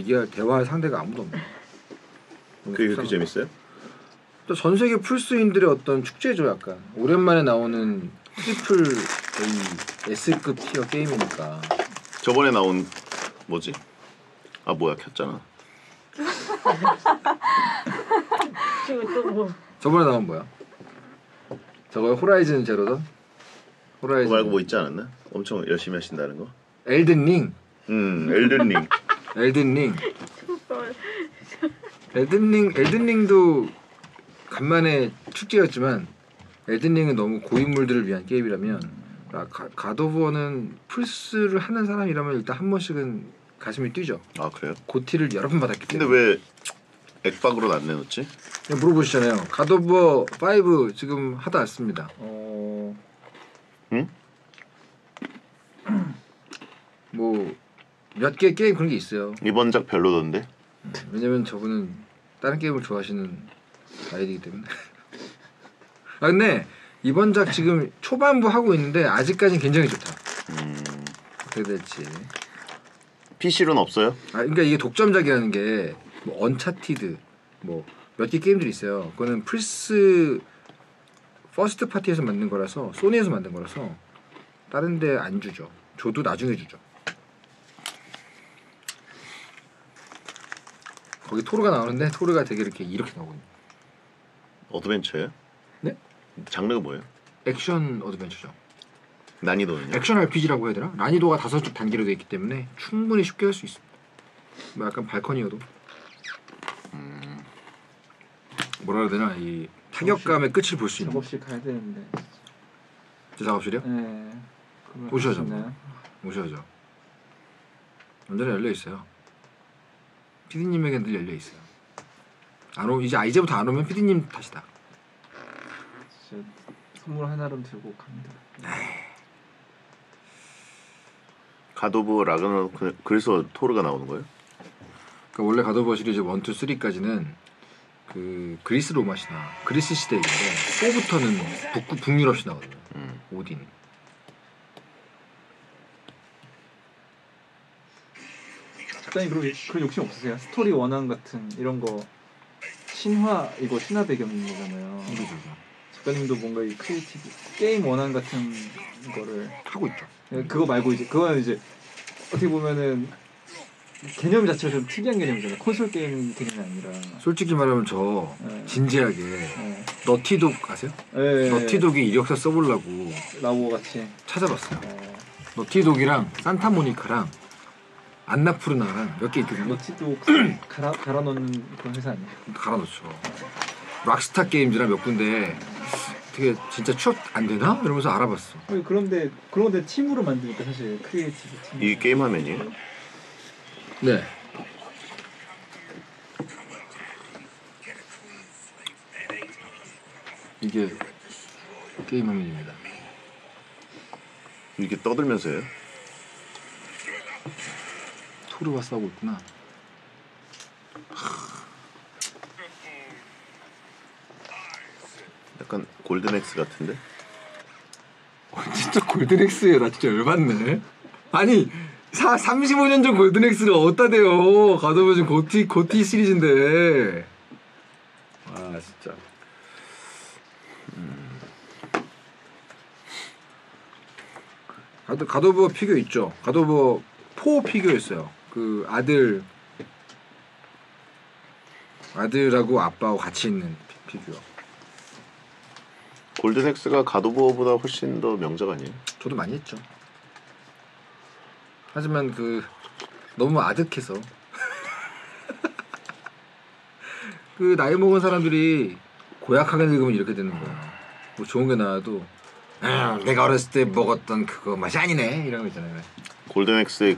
대화할 상대가 아무도 없네. 그게 그렇게 재밌어요? 또 전 세계 플스인들의 어떤 축제죠. 약간 오랜만에 나오는 트리플 A S급 티어 게임이니까. 저번에 나온 뭐지? 아 뭐야 켰잖아. 지금 또 뭐? 저번에 나온 뭐야? 저거 호라이즌 제로던? 호라이즌 그거 말고 뭐 있지 않았나? 엄청 열심히 하신다는 거? 엘든링. 엘든링. 엘든링. 엘든링도 간만에 축제였지만 엘든링은 너무 고인물들을 위한 게임이라면 갓오브워는 플스를 하는 사람이라면 일단 한 번씩은 가슴이 뛰죠. 아 그래요? 고티를 여러 번 받았기 근데 때문에. 왜 액박으로 안 내놓지? 물어보시잖아요. 갓오브워 5 지금 하다 왔습니다. 응? 뭐 몇 개 게임 그런 게 있어요. 이번 작 별로던데? 왜냐면 저분은 다른 게임을 좋아하시는 아이디이기 때문에. 아 근데 이번 작 지금 초반부 하고 있는데 아직까지는 굉장히 좋다. 어떻게 될지. PC로는 없어요? 아 그러니까 이게 독점작이라는 게 뭐 언차티드 뭐 몇 개 게임들이 있어요. 그거는 플스 퍼스트 파티에서 만든 거라서 소니에서 만든 거라서 다른 데 안 주죠. 줘도 나중에 주죠. 거기 토르가 나오는데 토르가 되게 이렇게 나오거든요. 어드벤처예요? 네? 장르가 뭐예요? 액션 어드벤처죠. 난이도는요? 액션 RPG라고 해야 되나? 난이도가 5쪽 단계로 되어 있기 때문에 충분히 쉽게 할 수 있습니다. 뭐 약간 발컨이어도 뭐라 해야 되나 이 타격감의 끝을 볼 수 있는. 작업실 가야 되는데. 제 작업실이요? 네. 오셔야죠. 오셔야죠. 언제나 열려 있어요. PD님에겐 늘 열려 있어요. 이제부터 안 오면 PD님 탓이다. 진짜 선물 하나를 들고 갑니다. 갓오브 라그나로크 그래서 토르가 나오는 거예요? 그러니까 원래 갓오버 시리즈 1, 2, 3까지는 그 그리스 로마시나 그리스 시대인데 4부터는 북유럽 신화거든요. 오딘. 작가님 그런 욕심 없으세요? 스토리 원한 같은 이런 거 신화 이거 신화 배경인 거잖아요. 작가님도 뭔가 이 크리에이티브 게임 원한 같은 거를 하고 있죠. 그거 말고 이제 그거는 이제 어떻게 보면은 개념 자체가 좀 특이한 개념이잖아요. 콘솔 게임 개념이 아니라. 솔직히 말하면 저 진지하게 너티독 아세요? 너티독이 이력서 써보려고 라고 같이 찾아봤어요. 너티독이랑 산타모니카랑 안나푸르나랑 몇 개 있거든요. 너티독 갈아 넣는 그런 회사 아니에요? 갈아 넣죠. 락스타 게임즈랑 몇 군데 되게 진짜 취업 안 되나? 이러면서 알아봤어. 그런데 팀으로 만드니까 사실 크리에이티브 팀. 이 게임 화면이에요? 네. 이게 게임 화면입니다. 이게 떠들면서 해요? 토르와 싸우고 있구나. 약간 골든엑스 같은데? 진짜 골든엑스에 나 진짜 열받네. 아니 35년 전 골든엑스가 어디다 대요. 가도 지금 고티 시리즈인데. 아 진짜. 갓오브 피규어 있죠. 갓오브 4 피규어 있어요. 그 아들하고 아빠하고 같이 있는 피규어. 골든엑스가 갓오브보다 훨씬 더 명작 아니에요? 저도 많이 했죠. 하지만 너무 아득해서 그 나이 먹은 사람들이 고약하게 늙으면 이렇게 되는 거야. 뭐 좋은 게 나와도 내가 어렸을 때 먹었던 그거 맛이 아니네 이런 거 있잖아요. 골든엑스의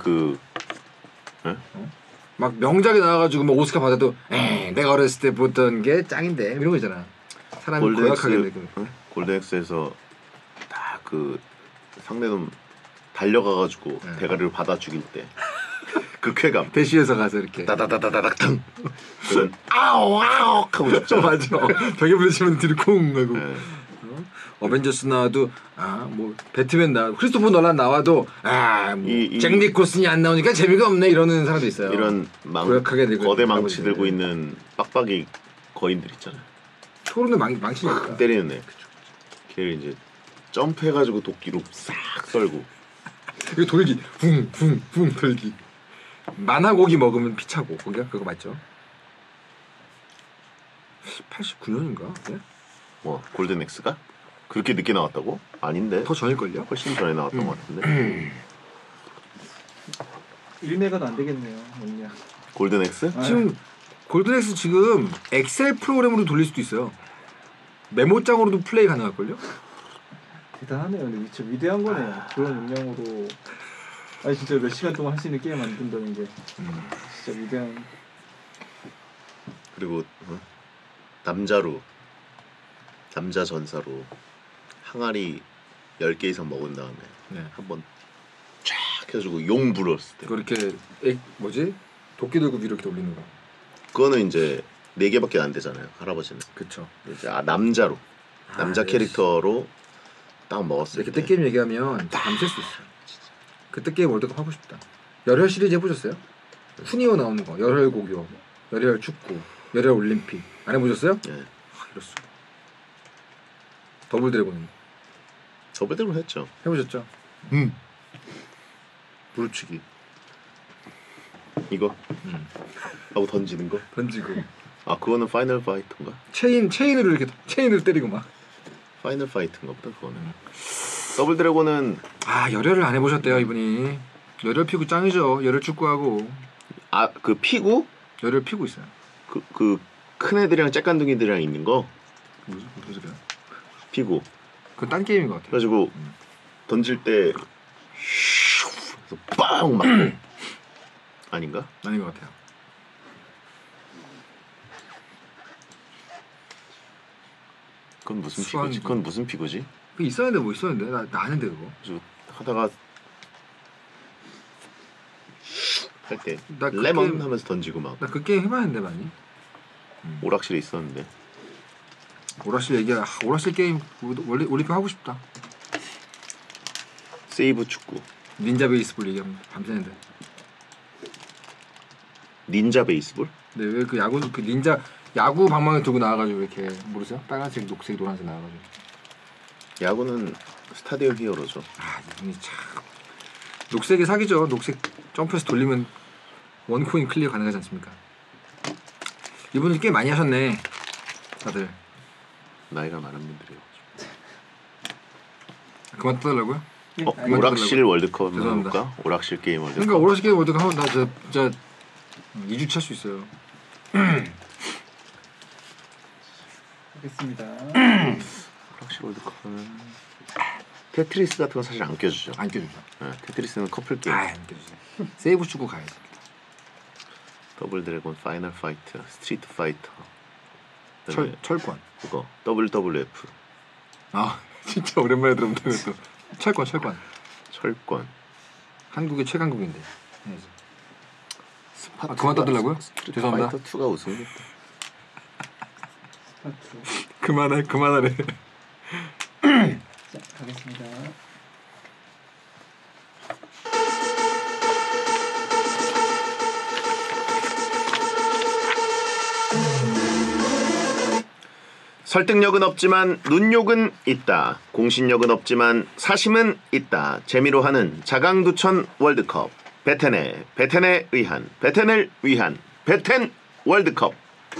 막 명작이 나와가지고 뭐 오스카 받아도 내가 어렸을 때 보던 게 짱인데 이런 거 있잖아. 사람이 고약하게 늙으면. 골든엑스에서 딱 그 상대놈 달려가가지고 대가리를 받아 죽일 때 그 쾌감. 대시에서 가서 이렇게 따다다다닥 탕. 그런 아오 하고 죽죠. 맞아. 벽에 부딪히면 뒤로 콩 하고. 어벤져스 나와도 뭐 배트맨 크리스토퍼 놀란 나와도 잭 니콜슨이 안 나오니까 재미가 없네 이러는 사람도 있어요. 이런 거대 망치 들고 있는 빡빡이 거인들 있잖아요. 토르는 망치니까 때리는 애. 걔를 이제 점프해가지고 도끼로 싹 썰고. 이거 돌기 붕붕붕 돌기. 만화고기 먹으면 피차고 거기가 그거 맞죠? 89년인가? 네? 뭐 골든엑스가? 그렇게 늦게 나왔다고? 아닌데. 더 전일걸요? 훨씬 전에 나왔던 것 같은데. 1메가도 안 되겠네요. 뭐냐. 골든엑스? 지금 골든엑스 지금 엑셀 프로그램으로 돌릴 수도 있어요. 메모장으로도 플레이 가능할걸요? 대단하네요. 근데 진짜 위대한 거네요. 그런 용량으로 아니 진짜 몇 시간 동안 할 수 있는 게임 만든다는 게 진짜 위대한. 그리고 남자 전사로 항아리 10개 이상 먹은 다음에 한번 쫙 해가지고 용 불었을 때 그렇게 도끼 들고 위로 이렇게 올리는 거. 그거는 이제 4개밖에 안 되잖아요. 할아버지는. 그쵸. 이제 남자 캐릭터로 딱 먹었을 이렇게 때 뜻게임 얘기하면 밤샐 수 있어요. 그 뜻게임 월드컵 하고 싶다. 열혈 시리즈 해보셨어요? 후니오 나오는 거. 열혈 고교, 열혈 축구, 열혈 올림픽 안 해보셨어요? 네. 이럴 수가. 더블 드래곤 저번대로 했죠. 해보셨죠? 무릎치기 이거 하고 던지는 거. 던지고 그거는 파이널 파이터인가? 체인으로 이렇게 체인으로 때리고 막. 파이널 파이터인가 보다 그거는. 더블 드래곤은 열혈을 안 해보셨대요 이분이. 열혈 피구 짱이죠. 열혈 축구하고. 그 피구? 열혈 피구 있어요. 그 큰 애들이랑 짝간둥이들이랑 있는 거. 무슨 소리야? 피구. 그건 딴 게임인 것 같아요. 그래가지고 던질 때 빵 막 아닌가? 아닌 것 같아요. 그건 무슨 수완 피구지? 그건 무슨 피구지? 그 있었는데 뭐 있었는데 나 아는데 그거. 그래서 하다가 할 때 나 그 레몬 게임- 하면서 던지고 막 나 그 게임 해봤는데 많이. 오락실에 있었는데. 오락실 얘기야. 오락실 게임 원래 올림픽 하고 싶다. 세이브 축구. 닌자 베이스볼 얘기하면 밤새는데. 닌자 베이스볼? 근데 왜 그 닌자 야구 방망이 들고 나와가지고 이렇게 모르세요? 빨간색, 녹색, 노란색 나와가지고. 야구는 스타디움 히어로죠. 이분이 참 녹색이 사기죠. 녹색 점프해서 돌리면 원코인 클리어 가능하지 않습니까? 이분들 꽤 많이 하셨네. 다들. 나이가 많은 분들이요. 그만 떠달라고요? 오락실 월드컵 한번 죄송합니다. 해볼까? 오락실 게임 월드컵. 그러니까 오락실 게임 월드컵 하면 나 진짜 2주 찰 수 있어요. 하겠습니다. 오락실 월드컵은 테트리스 같은 건 사실 안 껴주죠. 안 껴주죠. 네, 테트리스는 커플 게임. 안 껴주죠. 세이브 축구 가야지. 더블 드래곤, 파이널 파이트, 스트리트 파이터. 철권. 그거 WWF. 진짜 오랜만에 들어본다 또. 철권. 철권. 한국의 최강국인데. 그만 떠들라고요? 스트리트 죄송합니다. 파이터 2가 우승했다. 그만하래. 자, 가겠습니다. 설득력은 없지만 눈욕은 있다. 공신력은 없지만 사심은 있다. 재미로 하는 자강두천 월드컵. 베텐에 의한 베텐을 위한 베텐 월드컵.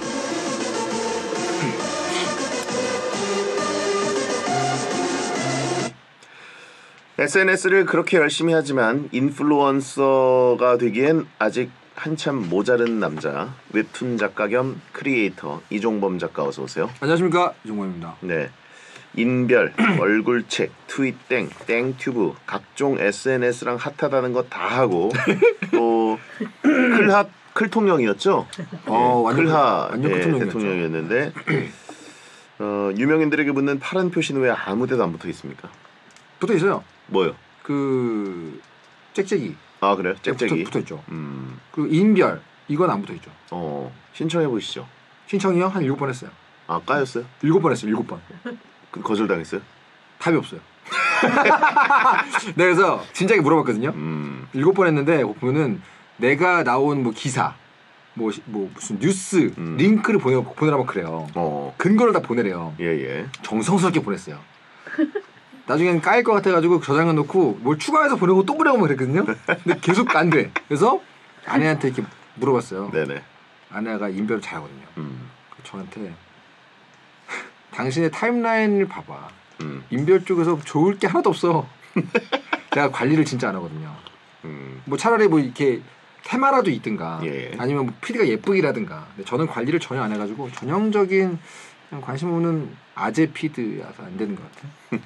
SNS를 그렇게 열심히 하지만 인플루언서가 되기엔 아직 한참 모자른 남자, 웹툰 작가 겸 크리에이터 이종범 작가 어서 오세요. 안녕하십니까, 이종범입니다. 네, 인별, 얼굴책, 트윗땡, 땡튜브, 각종 SNS랑 핫하다는 거 다 하고 또 클통령이었죠. 완전 클하 클통령이었죠. 대통령이었는데 유명인들에게 묻는 파란 표시는 왜 아무데도 안 붙어 있습니까? 붙어 있어요. 뭐요? 그 짹짹이. 그래요? 짹짹이 붙어 있죠. 그리고 인별 이건 안 붙어 있죠. 신청해 보시죠. 신청이요? 한 7번 했어요. 까였어요? 7번 했어요. 7번. 거절당했어요? 답이 없어요. 네, 그래서 진작에 물어봤거든요. 7번 했는데 보면은 내가 나온 뭐 기사, 뭐 무슨 뉴스 링크를 보내라고 그래요. 근거를 다 보내래요. 예예. 정성스럽게 보냈어요. 나중에는 까일 것 같아가지고 저장해 놓고 뭘 추가해서 보내고 또 보내고 그랬거든요. 근데 계속 안 돼. 그래서 아내한테 이렇게 물어봤어요. 네네. 아내가 인별을 잘하거든요. 저한테 당신의 타임라인을 봐봐. 인별 쪽에서 좋을 게 하나도 없어. 내가 관리를 진짜 안 하거든요. 뭐 차라리 뭐 이렇게 테마라도 있든가 예. 아니면 뭐 PD가 예쁘기라든가. 근데 저는 관리를 전혀 안 해가지고 전형적인 그냥 관심 없는 아재 피드여서 안 되는 것 같아요.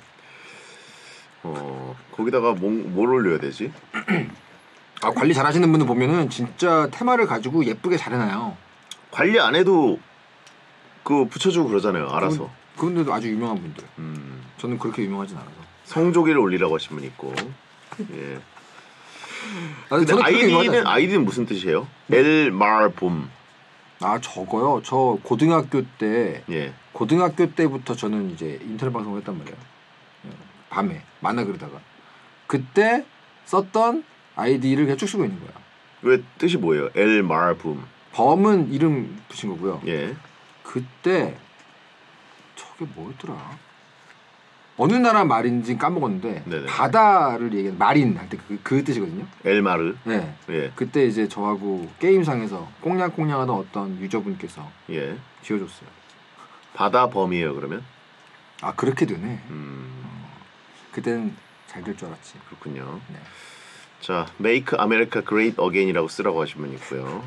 거기다가 뭘 올려야 되지? 아, 관리 잘하시는 분들 보면은 진짜 테마를 가지고 예쁘게 잘 해놔요. 관리 안 해도 그거 붙여주고 그러잖아요. 알아서. 그분들도 아주 유명한 분들. 저는 그렇게 유명하진 않아서. 성조기를 올리라고 하신 분 있고. 예. 아, 근데 아이디는 무슨 뜻이에요? 엘마르봄. 아, 저거요. 저 고등학교 때 예. 고등학교 때부터 저는 이제 인터넷 방송을 했단 말이에요. 밤에 만화 그리다가 그때 썼던 아이디를 그냥 쭉 쓰고 있는 거야. 왜 뜻이 뭐예요? 엘마르봄. 범은 이름 붙인 거고요. 예. 그때 저게 뭐였더라? 어느 나라 말인지 까먹었는데 네네. 바다를 얘기하는 마린 할 때 그 뜻이거든요. 엘마르. 네. 예. 그때 이제 저하고 게임상에서 꽁냥꽁냥하던 어떤 유저분께서 예. 지어줬어요. 바다 범이에요 그러면? 아, 그렇게 되네. 그때는 잘 될 줄 알았지. 그렇군요. 네. 자, Make America Great Again이라고 쓰라고 하신 분 있고요.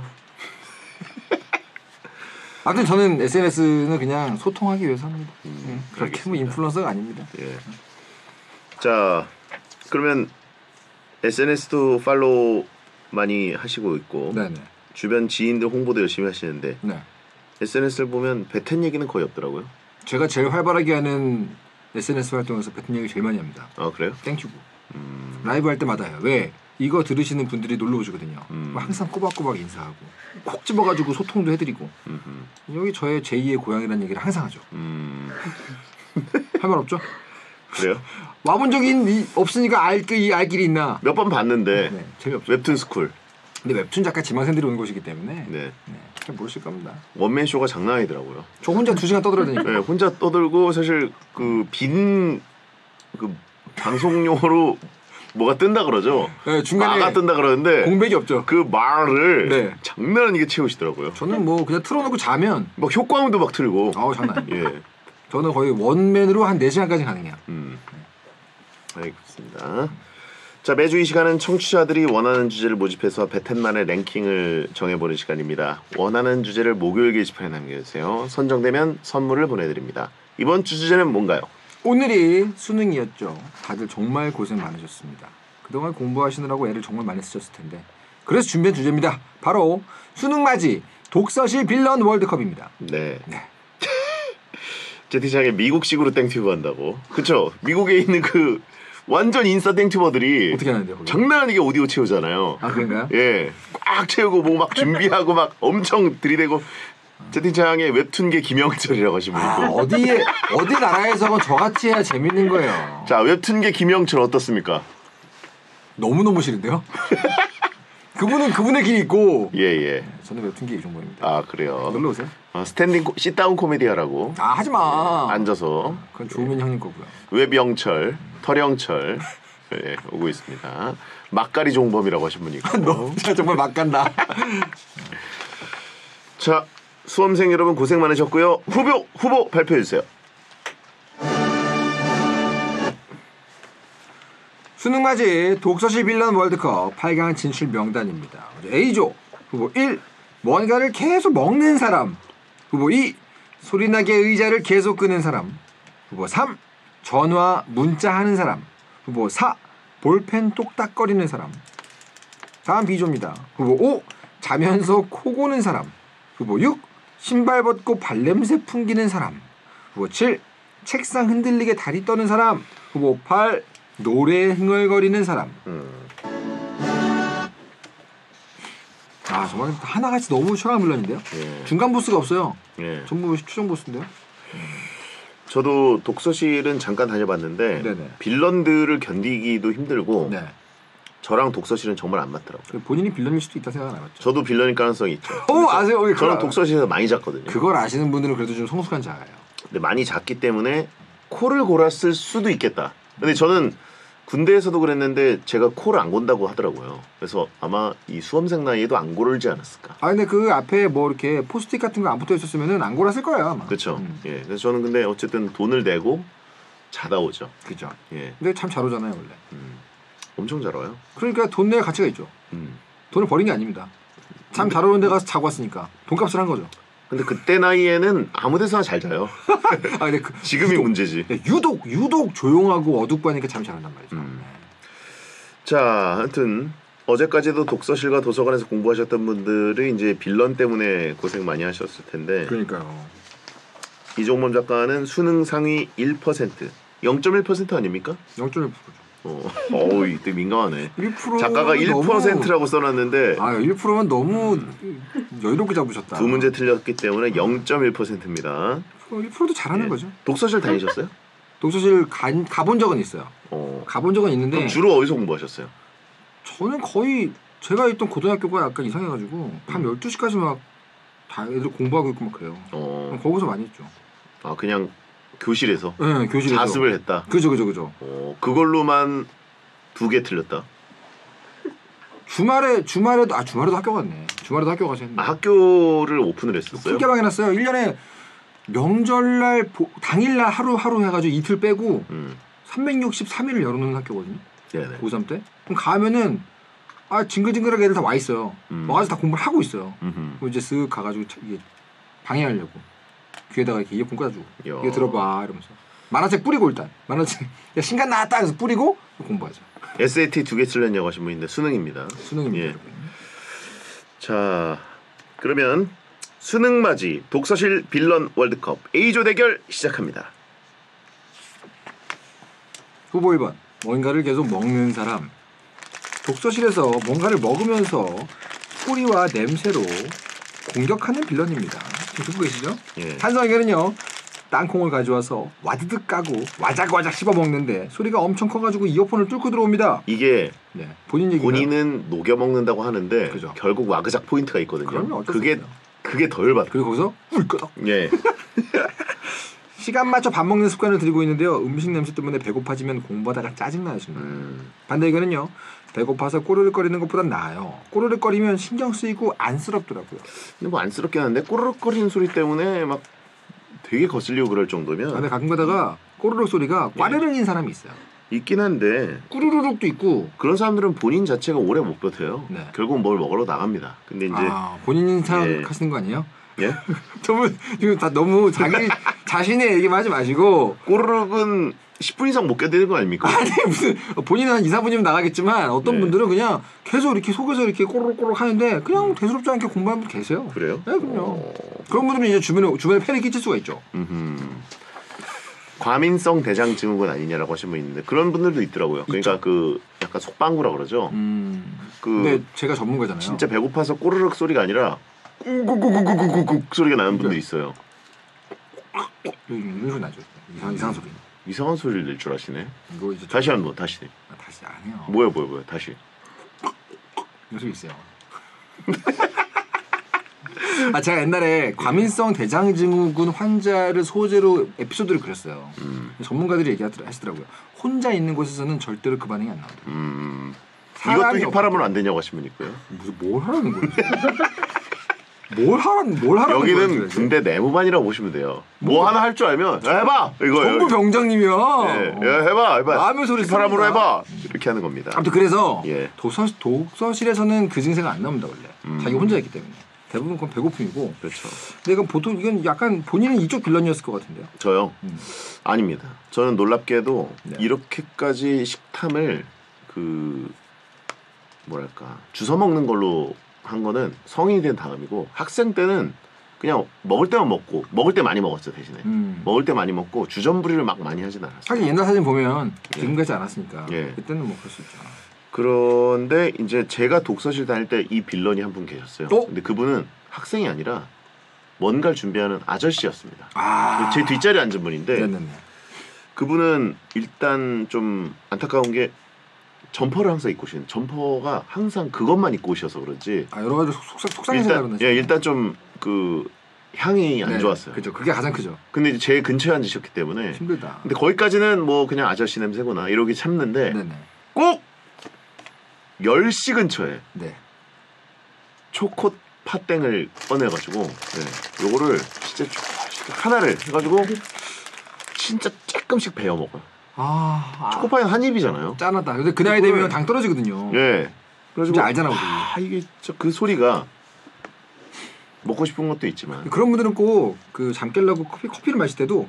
아무튼 저는 SNS는 그냥 소통하기 위해서 합니다. 그렇게 알겠습니다. 뭐 인플루언서가 아닙니다. 예. 자, 그러면 SNS도 팔로우 많이 하시고 있고 네네. 주변 지인들 홍보도 열심히 하시는데 네. SNS를 보면 배텐 얘기는 거의 없더라고요. 제가 제일 활발하게 하는 SNS 활동에서 뱉은 얘기 제일 많이 합니다. 아 그래요? 땡큐브. 라이브 할 때마다 해요. 왜? 이거 들으시는 분들이 놀러 오시거든요. 항상 꼬박꼬박 인사하고 콕 집어가지고 소통도 해드리고 여기 저의 제2의 고향이라는 얘기를 항상 하죠. 할 말 없죠? 그래요? 와본 적이 없으니까 알 길이 있나? 몇 번 봤는데 네, 재미없죠. 웹툰 스쿨. 근데 웹툰 작가 지망생들이 오는 곳이기 때문에 네. 잘 모르실 겁니다. 원맨 쇼가 장난 아니더라고요. 저 혼자 2시간 떠들어야 되니까. 네, 혼자 떠들고 사실 그 빈 그 방송용으로 뭐가 뜬다 그러죠. 네, 중간에 마가 뜬다 그러는데 공백이 없죠. 그 말을 네. 장난 아니게 채우시더라고요. 저는 뭐 그냥 틀어놓고 자면 막 효과음도 막 틀고. 아우 장난 아니에요. 예. 저는 거의 원맨으로 한 4시간까지 가능해요. 알겠습니다. 자, 매주 이 시간은 청취자들이 원하는 주제를 모집해서 배텐만의 랭킹을 정해보는 시간입니다. 원하는 주제를 목요일 게시판에 남겨주세요. 선정되면 선물을 보내드립니다. 이번 주 주제는 뭔가요? 오늘이 수능이었죠. 다들 정말 고생 많으셨습니다. 그동안 공부하시느라고 애를 정말 많이 쓰셨을 텐데 그래서 준비한 주제입니다. 바로 수능맞이 독서실 빌런 월드컵입니다. 네. 네. 채팅창에 미국식으로 땡튜브 한다고. 그쵸? 미국에 있는 그 완전 인싸 땡튜버들이 어떻게 하는데요? 거기? 장난 아니게 오디오 채우잖아요. 아, 그런가요? 예. 꽉 채우고 뭐 막 준비하고 막 엄청 들이대고 채팅창에 웹툰계 김영철이라고 하시면 있고. 어디 나라에서건 저같이 해야 재밌는 거예요. 자, 웹툰계 김영철 어떻습니까? 너무너무 싫은데요? 그분은 그분의 길이 있고 예. 저는 웹툰계 이종범입니다. 아, 그래요. 놀러 오세요. 스탠딩 시다운 코미디하라고 아, 하지 마. 앉아서 그건 조우민 형님 거고요. 웹영철, 털영철 예, 오고 있습니다. 막가리 종범이라고 하신 분이 있고. 너 진짜 정말 막 간다. 자, 수험생 여러분 고생 많으셨고요. 후보 발표해 주세요. 수능맞이 독서실 빌런 월드컵 8강 진출 명단입니다. A조 후보 1. 뭔가를 계속 먹는 사람. 후보 2. 소리나게 의자를 계속 끄는 사람. 후보 3. 전화 문자 하는 사람. 후보 4. 볼펜 똑딱거리는 사람. 다음 B조입니다. 후보 5. 자면서 코 고는 사람. 후보 6. 신발 벗고 발냄새 풍기는 사람. 후보 7. 책상 흔들리게 다리 떠는 사람. 후보 8. 노래 흥얼거리는 사람. 아, 정말 하나같이 너무 최강 빌런인데요. 예. 중간 보스가 없어요. 예. 전부 최종 보스인데요. 저도 독서실은 잠깐 다녀봤는데 네네. 빌런들을 견디기도 힘들고 네. 저랑 독서실은 정말 안 맞더라고요. 본인이 빌런일 수도 있다 생각 안 해봤죠. 저도 빌런일 가능성이 있죠. 아세요? 저는 독서실에서 많이 잤거든요. 그걸 아시는 분들은 그래도 좀 성숙한 자예요. 근데 많이 잤기 때문에 코를 골았을 수도 있겠다. 근데 저는 군대에서도 그랬는데 제가 코를 안 곤다고 하더라고요. 그래서 아마 이 수험생 나이에도 안 고르지 않았을까. 근데 그 앞에 뭐 이렇게 포스트잇 같은 거 안 붙어 있었으면은 안 골았을 거예요 아마. 그렇죠. 예. 그래서 저는 근데 어쨌든 돈을 내고 자다 오죠. 그죠. 예. 근데 참 잘 오잖아요 원래. 엄청 잘 와요. 그러니까 돈 낼 가치가 있죠. 돈을 버린 게 아닙니다. 참 잘 오는 데 가서 자고 왔으니까 돈값을 한 거죠. 근데 그때 나이에는 아무 데서나 잘 자요. 근데 지금이 문제지. 유독 조용하고 어둡고 하니까 잠이 잘 온단 말이죠. 자, 하여튼 어제까지도 독서실과 도서관에서 공부하셨던 분들이 이제 빌런 때문에 고생 많이 하셨을 텐데 그러니까요. 이종범 작가는 수능 상위 1%, 0.1% 아닙니까? 0.1%죠. 어우, 이때 민감하네. 1% 작가가 1%라고 써놨는데 1%면 너무 여유롭게 잡으셨다. 두 문제 틀렸기 때문에 0.1%입니다. 1%도 잘하는 예. 거죠. 독서실 다니셨어요? 독서실 가본 적은 있어요. 가본 적은 있는데 그럼 주로 어디서 공부하셨어요? 저는 거의 제가 있던 고등학교가 약간 이상해가지고 밤 12시까지 막 다 애들 공부하고 있고 막 그래요. 거기서 많이 했죠. 그냥 교실에서? 네, 교실에서. 자습을 했다? 그죠. 그걸로만 2개 틀렸다? 주말에도 학교 갔네. 주말에도 학교 가서 했네. 학교를 오픈을 했었어요? 풀개방 해놨어요. 1년에 명절날 당일날 하루 해가지고 이틀 빼고 363일을 열어놓는 학교거든요. 네네. 고3 때. 그럼 가면은 징글징글하게 애들 다 와 있어요. 와가지고 다 공부를 하고 있어요. 그럼 이제 쓱 가가지고 이게 방해하려고 귀에다가 이렇게 이어폰 꽂아주고 이거 들어봐 이러면서 만화책 뿌리고 일단 만화책 야 신간 나왔다 그래서 뿌리고 공부하죠. SAT 2개 틀렸냐고 하신 분인데 수능입니다. 수능입니다. 예. 자, 그러면 수능맞이 독서실 빌런 월드컵 A조 대결 시작합니다. 후보 1번 뭔가를 계속 먹는 사람. 독서실에서 뭔가를 먹으면서 소리와 냄새로 공격하는 빌런입니다. 지금 듣고 계시죠? 예. 한성에게는요 땅콩을 가져와서 와드득 까고 와작와작 씹어 먹는데 소리가 엄청 커가지고 이어폰을 뚫고 들어옵니다. 이게 네, 본인 얘기가 본인은 녹여 먹는다고 하는데 그죠. 결국 와그작 포인트가 있거든요. 그럼요, 어쩔 수 없어요. 그게 더 열받아. 그리고 거기서 울끄덕 예. 시간 맞춰 밥 먹는 습관을 들이고 있는데요. 음식 냄새 때문에 배고파지면 공부하다가 짜증나요. 반대 의견은요. 배고파서 꼬르륵거리는 것보단 나아요. 꼬르륵거리면 신경 쓰이고 안쓰럽더라고요. 근데 뭐 안쓰럽긴 한데 꼬르륵거리는 소리 때문에 막 되게 거슬리고 그럴 정도면 근데 가끔 가다가 꼬르륵 소리가 꽈르륵인 사람이 있어요. 있긴 한데 꾸르르륵도 있고 그런 사람들은 본인 자체가 오래 못 버텨요. 네. 결국 뭘 먹으러 나갑니다. 근데 이제 본인 생각하시는 거 아니에요? 예? 지금 다 너무 자신의 얘기만 하지 마시고 꼬르륵은 10분 이상 못 견디는 거 아닙니까? 아니 무슨 본인은 한 2, 4분이면 나가겠지만 어떤 네. 분들은 그냥 계속 이렇게 속에서 이렇게 꼬르륵꼬르륵 하는데 그냥 대수롭지 않게 공부하는 분 계세요. 그래요? 네, 그럼요. 그런 분들은 이제 주변에 폐를 끼칠 수가 있죠. 과민성 대장 증후군 아니냐라고 하신 분 있는데 그런 분들도 있더라고요. 그러니까 그 약간 속방구라 그러죠. 근데 제가 전문가잖아요. 진짜 배고파서 꼬르륵 소리가 아니라 꾹꾹꾹꾹꾹꾹 소리가 나는 분들이 있어요. 이런 소리 나죠. 이상한 소리. 이상한 소리를 낼 줄 아시네. 이거 이제 다시 한번 다시. 다시 안 해요. 뭐야 다시. 이런 소리 있어요. 제가 옛날에 과민성 대장증후군 환자를 소재로 에피소드를 그렸어요. 전문가들이 얘기하시더라고요. 혼자 있는 곳에서는 절대로 그 반응이 안 나온다. 이것도 힙하라면 안 되냐고 하신 분 있고요. 무슨 뭘 하라는 거예요? 뭘 하라는 여기는 거예요, 군대 내무반이라고 보시면 돼요. 뭐 하나 할 줄 알면 해봐 이거예요. 정부 병장님이야. 야, 해봐. 라면 소리 힙하라면 해봐 이렇게 하는 겁니다. 아무튼 그래서 예. 독서실에서는 그 증세가 안 나옵니다 원래. 자기 혼자 있기 때문에. 대부분 그건 배고픔이고. 그렇죠. 근데 이건 보통 이건 약간 본인은 이쪽 빌런이었을 것 같은데요. 저요? 아닙니다. 저는 놀랍게도 네. 이렇게까지 식탐을 뭐랄까 주워 먹는 걸로 한 거는 성인이 된 다음이고 학생 때는 그냥 먹을 때만 먹고 먹을 때 많이 먹었죠 대신에 먹을 때 많이 먹고 주전부리를 막 많이 하진 않았어요. 하긴 옛날 사진 보면 지금 같지 않았으니까 예. 그때는 뭐 그럴 수 있죠. 그런데 이제 제가 독서실 다닐 때 이 빌런이 한 분 계셨어요. 근데 그분은 학생이 아니라 뭔가를 준비하는 아저씨였습니다. 아. 제 뒷자리에 앉은 분인데 네네네. 그분은 일단 좀 안타까운 게 점퍼를 항상 입고 오시는 점퍼가 항상 그것만 입고 오셔서 그런지 아 여러 가지 속상해서 일단 예 일단 좀 그 향이 안 좋았어요. 그죠. 그게 가장 크죠. 근데 이제 제 근처에 앉으셨기 때문에 힘들다. 근데 거기까지는 뭐 그냥 아저씨 냄새구나 이러기 참는데 네네. 꼭 10시 근처에 네. 초코 팥땡을 꺼내가지고 네, 요거를 진짜 하나를 해가지고 진짜 조금씩 베어 먹어요. 초코파이는 한 입이잖아요. 짠하다. 근데 그 나이 되면 당 떨어지거든요. 예. 그래서 진짜 알잖아 우리. 이게 그 소리가 먹고 싶은 것도 있지만 그런 분들은 꼭 그 잠 깨려고 커피를 마실 때도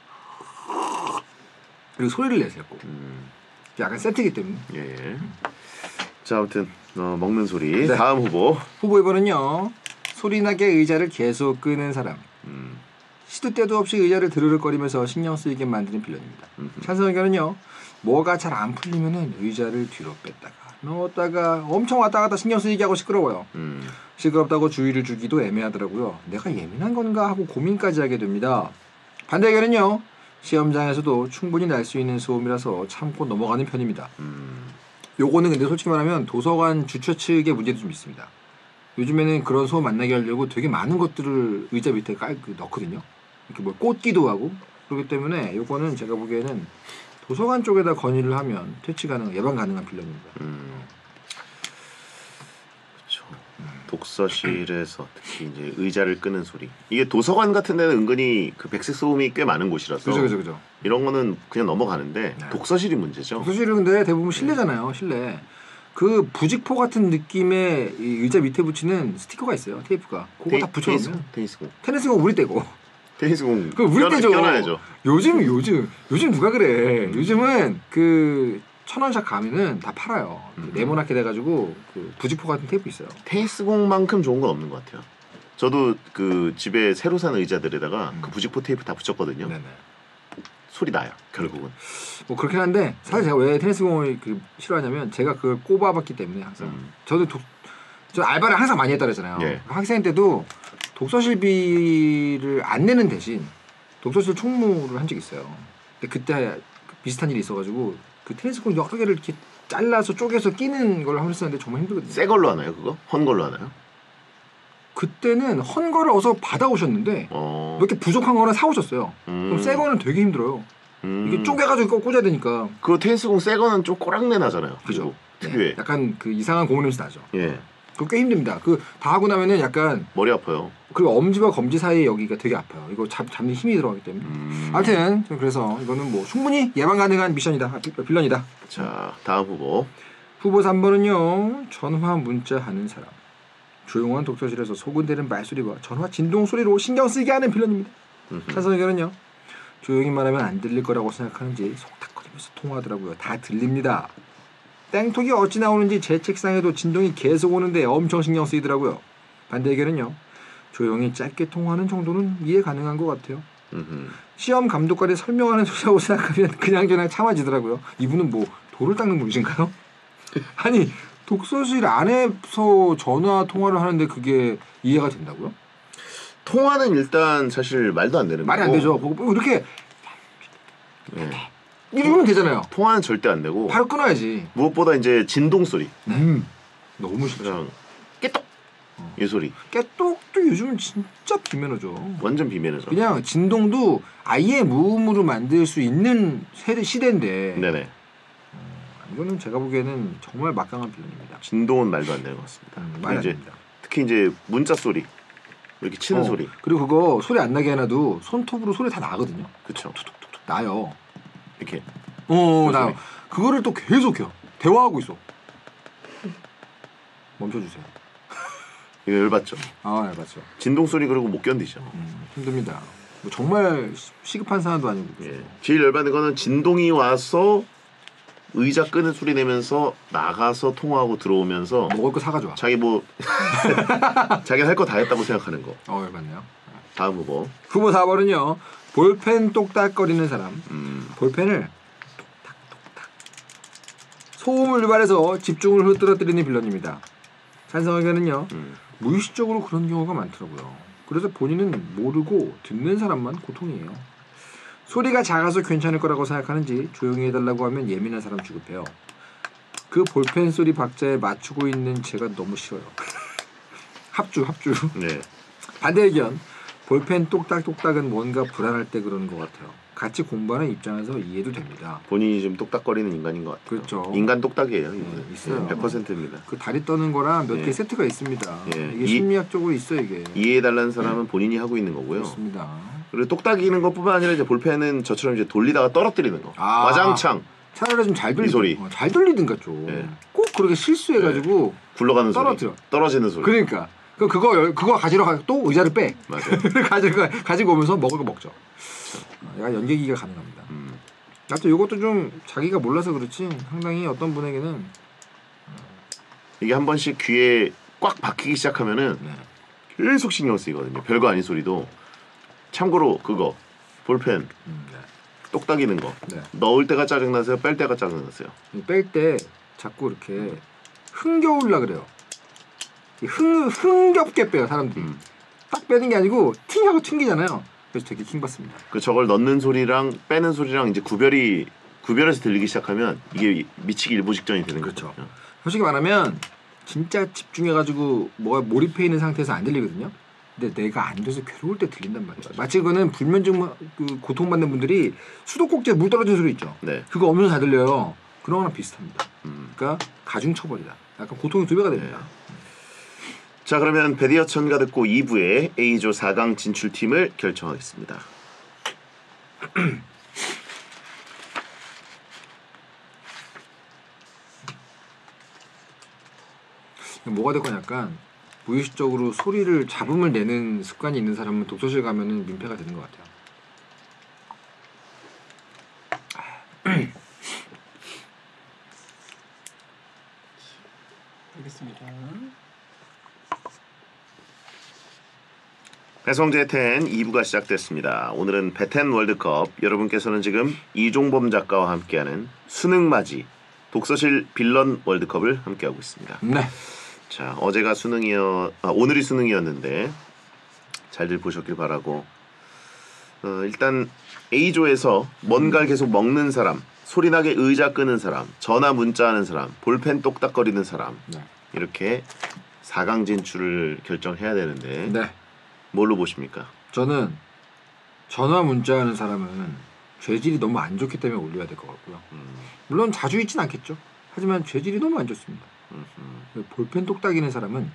그리고 소리를 내세요. 꼭. 약간 세트이기 때문에. 예. 자 아무튼 먹는 소리. 네. 다음 후보. 후보 2번은요. 소리나게 의자를 계속 끄는 사람. 시도 때도 없이 의자를 드르륵거리면서 신경 쓰이게 만드는 빌런입니다. 찬성 의견은요. 뭐가 잘 안 풀리면은 의자를 뒤로 뺐다가 넣었다가 엄청 왔다 갔다 신경 쓰이게 하고 시끄러워요. 시끄럽다고 주의를 주기도 애매하더라고요. 내가 예민한 건가 하고 고민까지 하게 됩니다. 반대 의견은요. 시험장에서도 충분히 날 수 있는 소음이라서 참고 넘어가는 편입니다. 요거는 근데 솔직히 말하면 도서관 주최 측의 문제도 좀 있습니다. 요즘에는 그런 소음 안 나게 하려고 되게 많은 것들을 의자 밑에 넣거든요. 이렇게 뭐 꽂기도 하고 그렇기 때문에 요거는 제가 보기에는 도서관 쪽에다 건의를 하면 퇴치 가능, 예방 가능한 빌런입니다. 그렇죠. 독서실에서 특히 이제 의자를 끄는 소리. 이게 도서관 같은 데는 은근히 그 백색 소음이 꽤 많은 곳이라서 그죠. 이런 거는 그냥 넘어가는데 네. 독서실이 문제죠. 독서실은 근데 대부분 실내잖아요. 실내. 그 부직포 같은 느낌의 이 의자 밑에 붙이는 스티커가 있어요. 테이프가. 그거 다 붙여놓으면 테니스공. 테니스공 우리 떼고. 테니스공. 그 우리 떼죠. 껴놔야죠. 요즘 누가 그래. 요즘은 그 1,000원샷 가면은 다 팔아요. 네모나게 돼가지고 그 부직포 같은 테이프 있어요. 테니스공만큼 좋은 건 없는 것 같아요. 저도 그 집에 새로 산 의자들에다가 그 부직포 테이프 다 붙였거든요. 네네. 소리 나요. 결국은. 뭐 그렇긴 한데 사실 제가 왜 테니스공을 그 싫어하냐면 제가 그걸 꼽아봤기 때문에 항상 저 알바를 항상 많이 했다 그랬잖아요. 예. 학생 때도 독서실비를 안 내는 대신 독서실 총무를 한 적이 있어요. 근데 그때 비슷한 일이 있어가지고 그 테니스공 여러 개를 이렇게 잘라서 쪼개서 끼는 걸 했었는데 정말 힘들거든요. 새 걸로 하나요 그거? 헌 걸로 하나요? 그때는 헌 거를 어서 받아오셨는데 몇 개 부족한 거는 사오셨어요. 그럼 새 거는 되게 힘들어요. 이게 쪼개가지고 꽂아야 되니까. 그 테니스공 새 거는 좀 꼬랑내 나잖아요. 그죠. 특유의. 네. 약간 그 이상한 고무 냄새 나죠. 예. 그거 꽤 힘듭니다. 그 다 하고 나면은 약간 머리 아파요. 그리고 엄지와 검지 사이에 여기가 되게 아파요. 이거 잡는 힘이 들어가기 때문에. 아무튼 그래서 이거는 뭐 충분히 예방 가능한 미션이다. 빌런이다. 자 다음 후보. 후보 3번은요. 전화 문자 하는 사람. 조용한 독서실에서 소근대는 말소리와 전화 진동 소리로 신경 쓰이게 하는 빌런입니다. 찬성 의견은요. 조용히 말하면 안 들릴 거라고 생각하는지 속닥거리면서 통화하더라고요. 다 들립니다. 땡톡이 어찌 나오는지 제 책상에도 진동이 계속 오는데 엄청 신경 쓰이더라고요. 반대 의견은요. 조용히 짧게 통화하는 정도는 이해 가능한 것 같아요. 시험 감독관이 설명하는 소리라고 생각하면 그냥 참아지더라고요. 이분은 뭐 돌을 닦는 분이신가요? 아니 독서실 안에서 전화 통화를 하는데 그게 이해가 된다고요? 통화는 일단 사실 말도 안 되는 말이 거고. 안 되죠. 뭐 이렇게 예. 이러면 되잖아요. 통화는 절대 안 되고. 바로 끊어야지. 무엇보다 이제 진동 소리. 너무 싫죠. 그냥 깨똑 이 소리. 깨똑도 요즘은 진짜 비매너죠. 완전 비매너죠. 그냥 진동도 아예 무음으로 만들 수 있는 시대인데 네네. 이거는 제가 보기에는 정말 막강한 빌런입니다. 진동은 말도 안 되는 것 같습니다. 말이 안 이제 됩니다. 특히 이제 문자 소리 이렇게 치는 소리. 그리고 그거 소리 안 나게 해놔도 손톱으로 소리 다 나거든요. 그렇죠. 툭툭툭툭 나요. 이렇게. 나요. 그거를 또 계속 해요. 대화하고 있어. 멈춰주세요. 이거 열받죠. 아, 네, 맞죠. 진동 소리 그리고 못 견디죠. 힘듭니다. 뭐 정말 시급한 사안도 아니고. 예. 제일 열받는 거는 진동이 와서 의자 끄는 소리 내면서 나가서 통화하고 들어오면서 먹을 거 사가져와. 자기 뭐 자기가 할 거 다 했다고 생각하는 거. 열받네요. 다음 후보. 후보 4번은요. 볼펜 똑딱거리는 사람. 볼펜을 똑딱똑딱 소음을 유발해서 집중을 흐트러뜨리는 빌런입니다. 찬성 의견은요. 무의식적으로 그런 경우가 많더라고요. 그래서 본인은 모르고 듣는 사람만 고통이에요. 소리가 작아서 괜찮을 거라고 생각하는지 조용히 해달라고 하면 예민한 사람 취급해요. 그 볼펜 소리 박자에 맞추고 있는 제가 너무 싫어요. 합주. 네. 반대 의견. 볼펜 똑딱똑딱은 뭔가 불안할 때 그러는 것 같아요. 같이 공부하는 입장에서 이해도 됩니다. 본인이 좀 똑딱거리는 인간인 것 같아요. 그렇죠. 인간 똑딱이에요. 이거는. 있어요. 100%입니다. 그 다리 떠는 거랑 몇 개 예. 세트가 있습니다. 예. 이게 심리학적으로 있어 이게. 이해해달라는 사람은 본인이 하고 있는 거고요. 그렇습니다. 그리고 똑딱이는 것뿐만 아니라 이제 볼펜은 저처럼 이제 돌리다가 떨어뜨리는 거. 아. 와장창 차라리 좀 잘 이 소리. 잘 들리든가 좀. 예. 꼭 그렇게 실수해가지고 굴러가는 떨어뜨려. 소리. 떨어지는 소리. 그러니까 그거 가지러 가 또 의자를 빼. 맞아요. 가지고 오면서 먹을 거 먹죠. 약간 연계기가 가능합니다. 하여튼 이것도 좀 자기가 몰라서 그렇지 상당히 어떤 분에게는 이게 한 번씩 귀에 꽉 박히기 시작하면은 네. 계속 신경 쓰이거든요. 별거 아닌 소리도. 참고로 그거 볼펜 네. 똑딱이는 거 네. 넣을 때가 짜증나세요? 뺄 때가 짜증나세요? 뺄 때 자꾸 이렇게 흥겨울라 그래요. 흥겹게 빼요 사람들이. 딱 빼는 게 아니고 팅하고 튕기잖아요. 그래서 되게 킹받습니다. 그 저걸 넣는 소리랑 빼는 소리랑 이제 구별해서 들리기 시작하면 이게 미치기 일보 직전이 되는 그렇죠. 거죠. 솔직히 말하면 진짜 집중해가지고 뭐가 몰입해 있는 상태에서 안 들리거든요. 근데 내가 안 돼서 괴로울 때 들린단 말이에요. 마치 그거는 불면증 그 고통받는 분들이 수도꼭지에 물 떨어지는 소리 있죠. 네. 그거 엄청 잘 들려요. 그런 거랑 비슷합니다. 그러니까 가중처벌이다. 약간 고통이 2배가 됩니다. 자, 그러면 베디어천가 듣고 2부에 A조 4강 진출팀을 결정하겠습니다. 뭐가 됐건 약간 무의식적으로 소리를 잡음을 내는 습관이 있는 사람은 독서실 가면은 민폐가 되는 것 같아요. 알겠습니다. 배성재 10 2부가 시작됐습니다. 오늘은 배텐 월드컵, 여러분께서는 지금 이종범 작가와 함께하는 수능맞이 독서실 빌런 월드컵을 함께하고 있습니다. 네. 자, 어제가 오늘이 수능이었는데 잘들 보셨길 바라고. 일단 A조에서 뭔가를 계속 먹는 사람, 소리나게 의자 끄는 사람, 전화 문자하는 사람, 볼펜 똑딱거리는 사람, 네. 이렇게 4강 진출을 결정해야 되는데 네. 뭘로 보십니까? 저는 전화 문자하는 사람은 죄질이 너무 안 좋기 때문에 올려야 될 것 같고요. 물론 자주 있진 않겠죠. 하지만 죄질이 너무 안 좋습니다. 볼펜 똑딱이는 사람은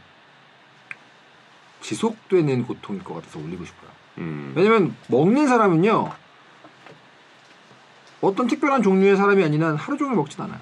지속되는 고통일 것 같아서 올리고 싶어요. 왜냐면 먹는 사람은요 어떤 특별한 종류의 사람이 아닌 한 하루 종일 먹진 않아요.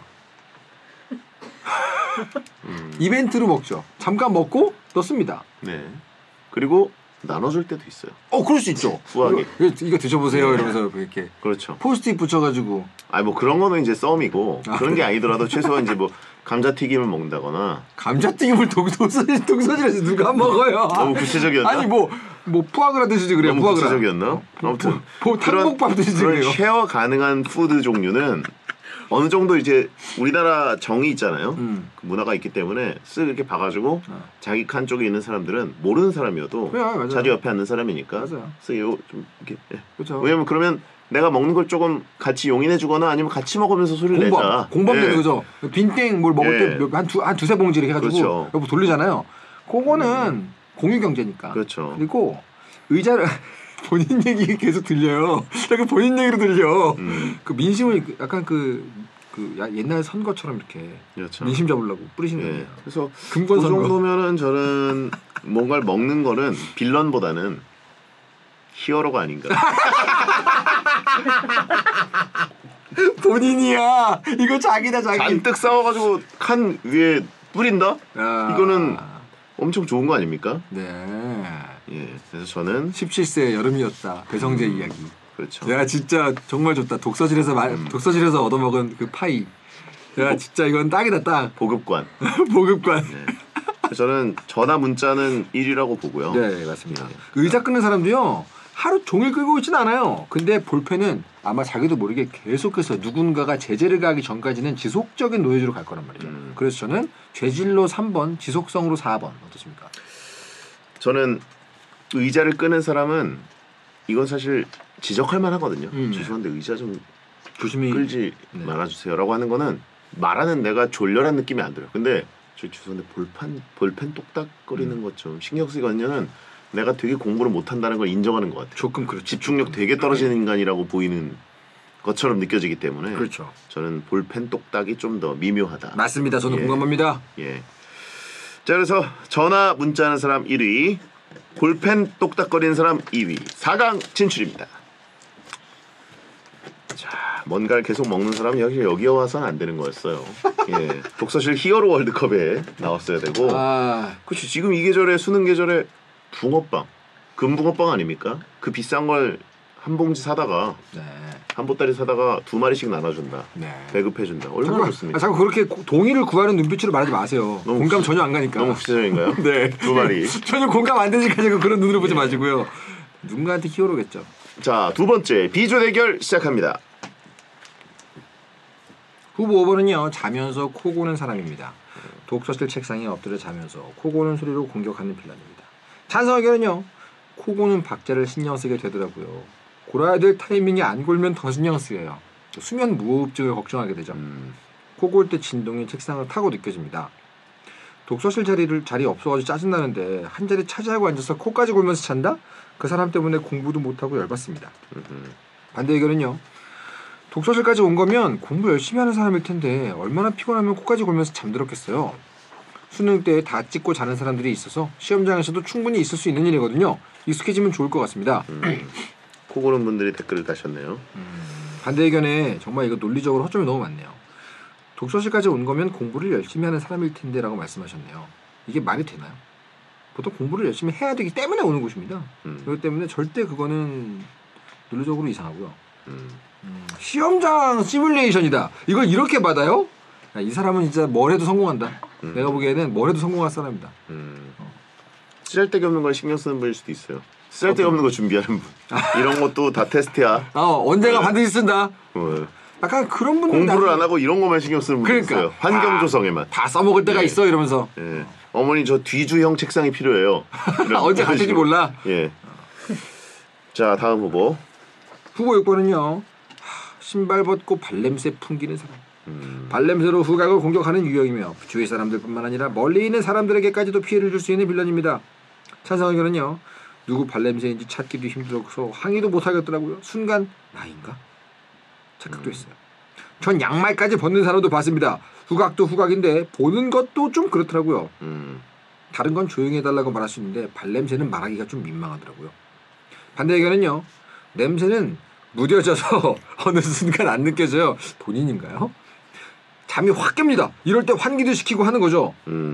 이벤트로 먹죠. 잠깐 먹고 넣습니다. 네. 그리고 나눠줄 때도 있어요. 그럴 수 있죠. 후하게. 이거 드셔보세요. 이러면서 이렇게 그렇죠. 포스트잇 붙여가지고. 뭐 그런 거는 이제 썸이고 그런 게 아니더라도 최소한 이제 뭐 감자튀김을 먹는다거나. 감자튀김을 독서실에서 누가 먹어요? 너무 구체적이었나? 아니 뭐 푸아그라 드시지 그래요. 너무 푸아그라. 구체적이었나? 아무튼 탕복밥 드시지 그런 그래요. 쉐어 가능한 푸드 종류는 어느 정도 이제 우리나라 정이 있잖아요. 그 문화가 있기 때문에 쓱 이렇게 봐가지고 자기 칸 쪽에 있는 사람들은 모르는 사람이어도 그래, 맞아요. 자기 옆에 앉는 사람이니까 맞아요. 쓱 좀 이렇게. 그렇죠. 왜냐면 그러면 내가 먹는 걸 조금 같이 용인해주거나 아니면 같이 먹으면서 소리를 내자. 공범되는 예. 거죠. 빈땡 뭘 먹을 예. 때 한 두세 봉지 이렇게 해가지고 그렇죠. 여보 돌리잖아요. 그거는 공유 경제니까. 그렇죠. 그리고 의자를 본인 얘기 계속 들려요. 약간 본인 얘기로 들려. 그 민심을 약간 옛날 선거처럼 이렇게 그렇죠. 민심 잡으려고 뿌리시는 예. 거예요. 그래서 금권 그 선거. 정도면은 저는 뭔가를 먹는 거는 빌런보다는 히어로가 아닌가. 본인이야. 이거 자기다 자기. 잔뜩 싸워가지고 칸 위에 뿌린다? 아. 이거는 엄청 좋은 거 아닙니까? 네. 예. 그래서 저는 17세 여름이었다. 배성재 이야기. 그렇죠. 야 진짜 정말 좋다. 독서실에서 얻어먹은 그 파이. 야 진짜 이건 딱이다 딱. 보급관. 보급관. 네. 그래서 저는 전화 문자는 1위라고 보고요. 네 맞습니다. 의자 끄는 사람도요 하루 종일 끌고 있진 않아요. 근데 볼펜은 아마 자기도 모르게 계속해서 누군가가 제재를 가하기 전까지는 지속적인 노예주로 갈 거란 말이죠. 그래서 저는 죄질로 3번, 지속성으로 4번 어떻습니까? 저는 의자를 끄는 사람은 이건 사실 지적할 만하거든요. 네. 죄송한데 의자 좀 조심히 끌지 네. 말아주세요라고 하는 거는 말하는 내가 졸렬한 느낌이 안 들어요. 근데 저 죄송한데 볼펜 똑딱거리는 것 좀 신경 쓰거든요는 내가 되게 공부를 못한다는 걸 인정하는 것 같아요. 조금 그렇죠. 집중력 되게 떨어지는 인간이라고 보이는 것처럼 느껴지기 때문에 그렇죠. 저는 볼펜 똑딱이 좀 더 미묘하다. 맞습니다. 저는 예. 공감합니다. 예. 자 그래서 전화 문자하는 사람 1위, 볼펜 똑딱거리는 사람 2위, 4강 진출입니다. 자 뭔가를 계속 먹는 사람은 여기 와서는 안 되는 거였어요. 예. 독서실 히어로 월드컵에 나왔어야 되고. 그렇지 지금 이 계절에 수능 계절에 붕어빵, 금붕어빵 아닙니까? 그 비싼 걸 한 봉지 사다가 네. 한 보따리 사다가 2마리씩 나눠준다. 네. 배급해준다. 얼마나 좋습니까? 자꾸 그렇게 동의를 구하는 눈빛으로 말하지 마세요. 너무 공감 구시- 전혀 안 가니까. 너무 구체적인가요? 네. 2마리. 전혀 공감 안 되니까 제가 그런 눈으로 보지 마시고요. 누군가한테 히어로겠죠. 자, 두 번째 비조 대결 시작합니다. 후보 5번은요. 자면서 코 고는 사람입니다. 독서실 책상에 엎드려 자면서 코 고는 소리로 공격하는 빌런입니다. 찬성 의견은요. 코 고는 박자를 신경 쓰게 되더라고요. 골아야 될 타이밍에 안 골면 더 신경 쓰여요. 수면 무호흡증을 걱정하게 되죠. 코 골 때 진동이 책상을 타고 느껴집니다. 독서실 자리 없어가지고 짜증나는데 한 자리 차지하고 앉아서 코까지 골면서 잔다? 그 사람 때문에 공부도 못하고 열받습니다. 반대 의견은요. 독서실까지 온 거면 공부 열심히 하는 사람일 텐데 얼마나 피곤하면 코까지 골면서 잠들었겠어요. 수능 때 다 찍고 자는 사람들이 있어서 시험장에서도 충분히 있을 수 있는 일이거든요. 익숙해지면 좋을 것 같습니다. 코 고는 분들이 댓글을 다셨네요. 반대 의견에 정말 이거 논리적으로 허점이 너무 많네요. 독서실까지 온 거면 공부를 열심히 하는 사람일 텐데 라고 말씀하셨네요. 이게 말이 되나요? 보통 공부를 열심히 해야 되기 때문에 오는 곳입니다. 그렇기 때문에 절대 그거는 논리적으로 이상하고요. 시험장 시뮬레이션이다. 이걸 이렇게 받아요? 야, 이 사람은 진짜 뭘 해도 성공한다. 내가 보기에는 뭘 해도 성공할 사람이다. 쓰잘데기 없는 걸 신경 쓰는 분일 수도 있어요. 쓰잘데기 없는 거 준비하는 분. 이런 것도 다 테스트야. 언제가 반드시 쓴다. 약간 그런 분들 공부를 안 하고 이런 것만 신경 쓰는 분이 있어요. 환경 조성에만. 다 써먹을 때가 있어 이러면서. 예. 어머니 저 뒤주형 책상이 필요해요. 언제 갈지 몰라. 예. 자 다음 후보. 후보 6번은요. 신발 벗고 발냄새 풍기는 사람. 발냄새로 후각을 공격하는 유형이며 주위 사람들뿐만 아니라 멀리 있는 사람들에게까지도 피해를 줄 수 있는 빌런입니다. 찬성 의견은요. 누구 발냄새인지 찾기도 힘들어서 항의도 못하겠더라고요. 순간 나인가? 착각도 했어요. 전 양말까지 벗는 사람도 봤습니다. 후각도 후각인데 보는 것도 좀 그렇더라고요. 다른 건 조용히 해달라고 말할 수 있는데 발냄새는 말하기가 좀 민망하더라고요. 반대 의견은요. 냄새는 무뎌져서 어느 순간 안 느껴져요. 본인인가요? 잠이 확 깹니다. 이럴 때 환기도 시키고 하는 거죠.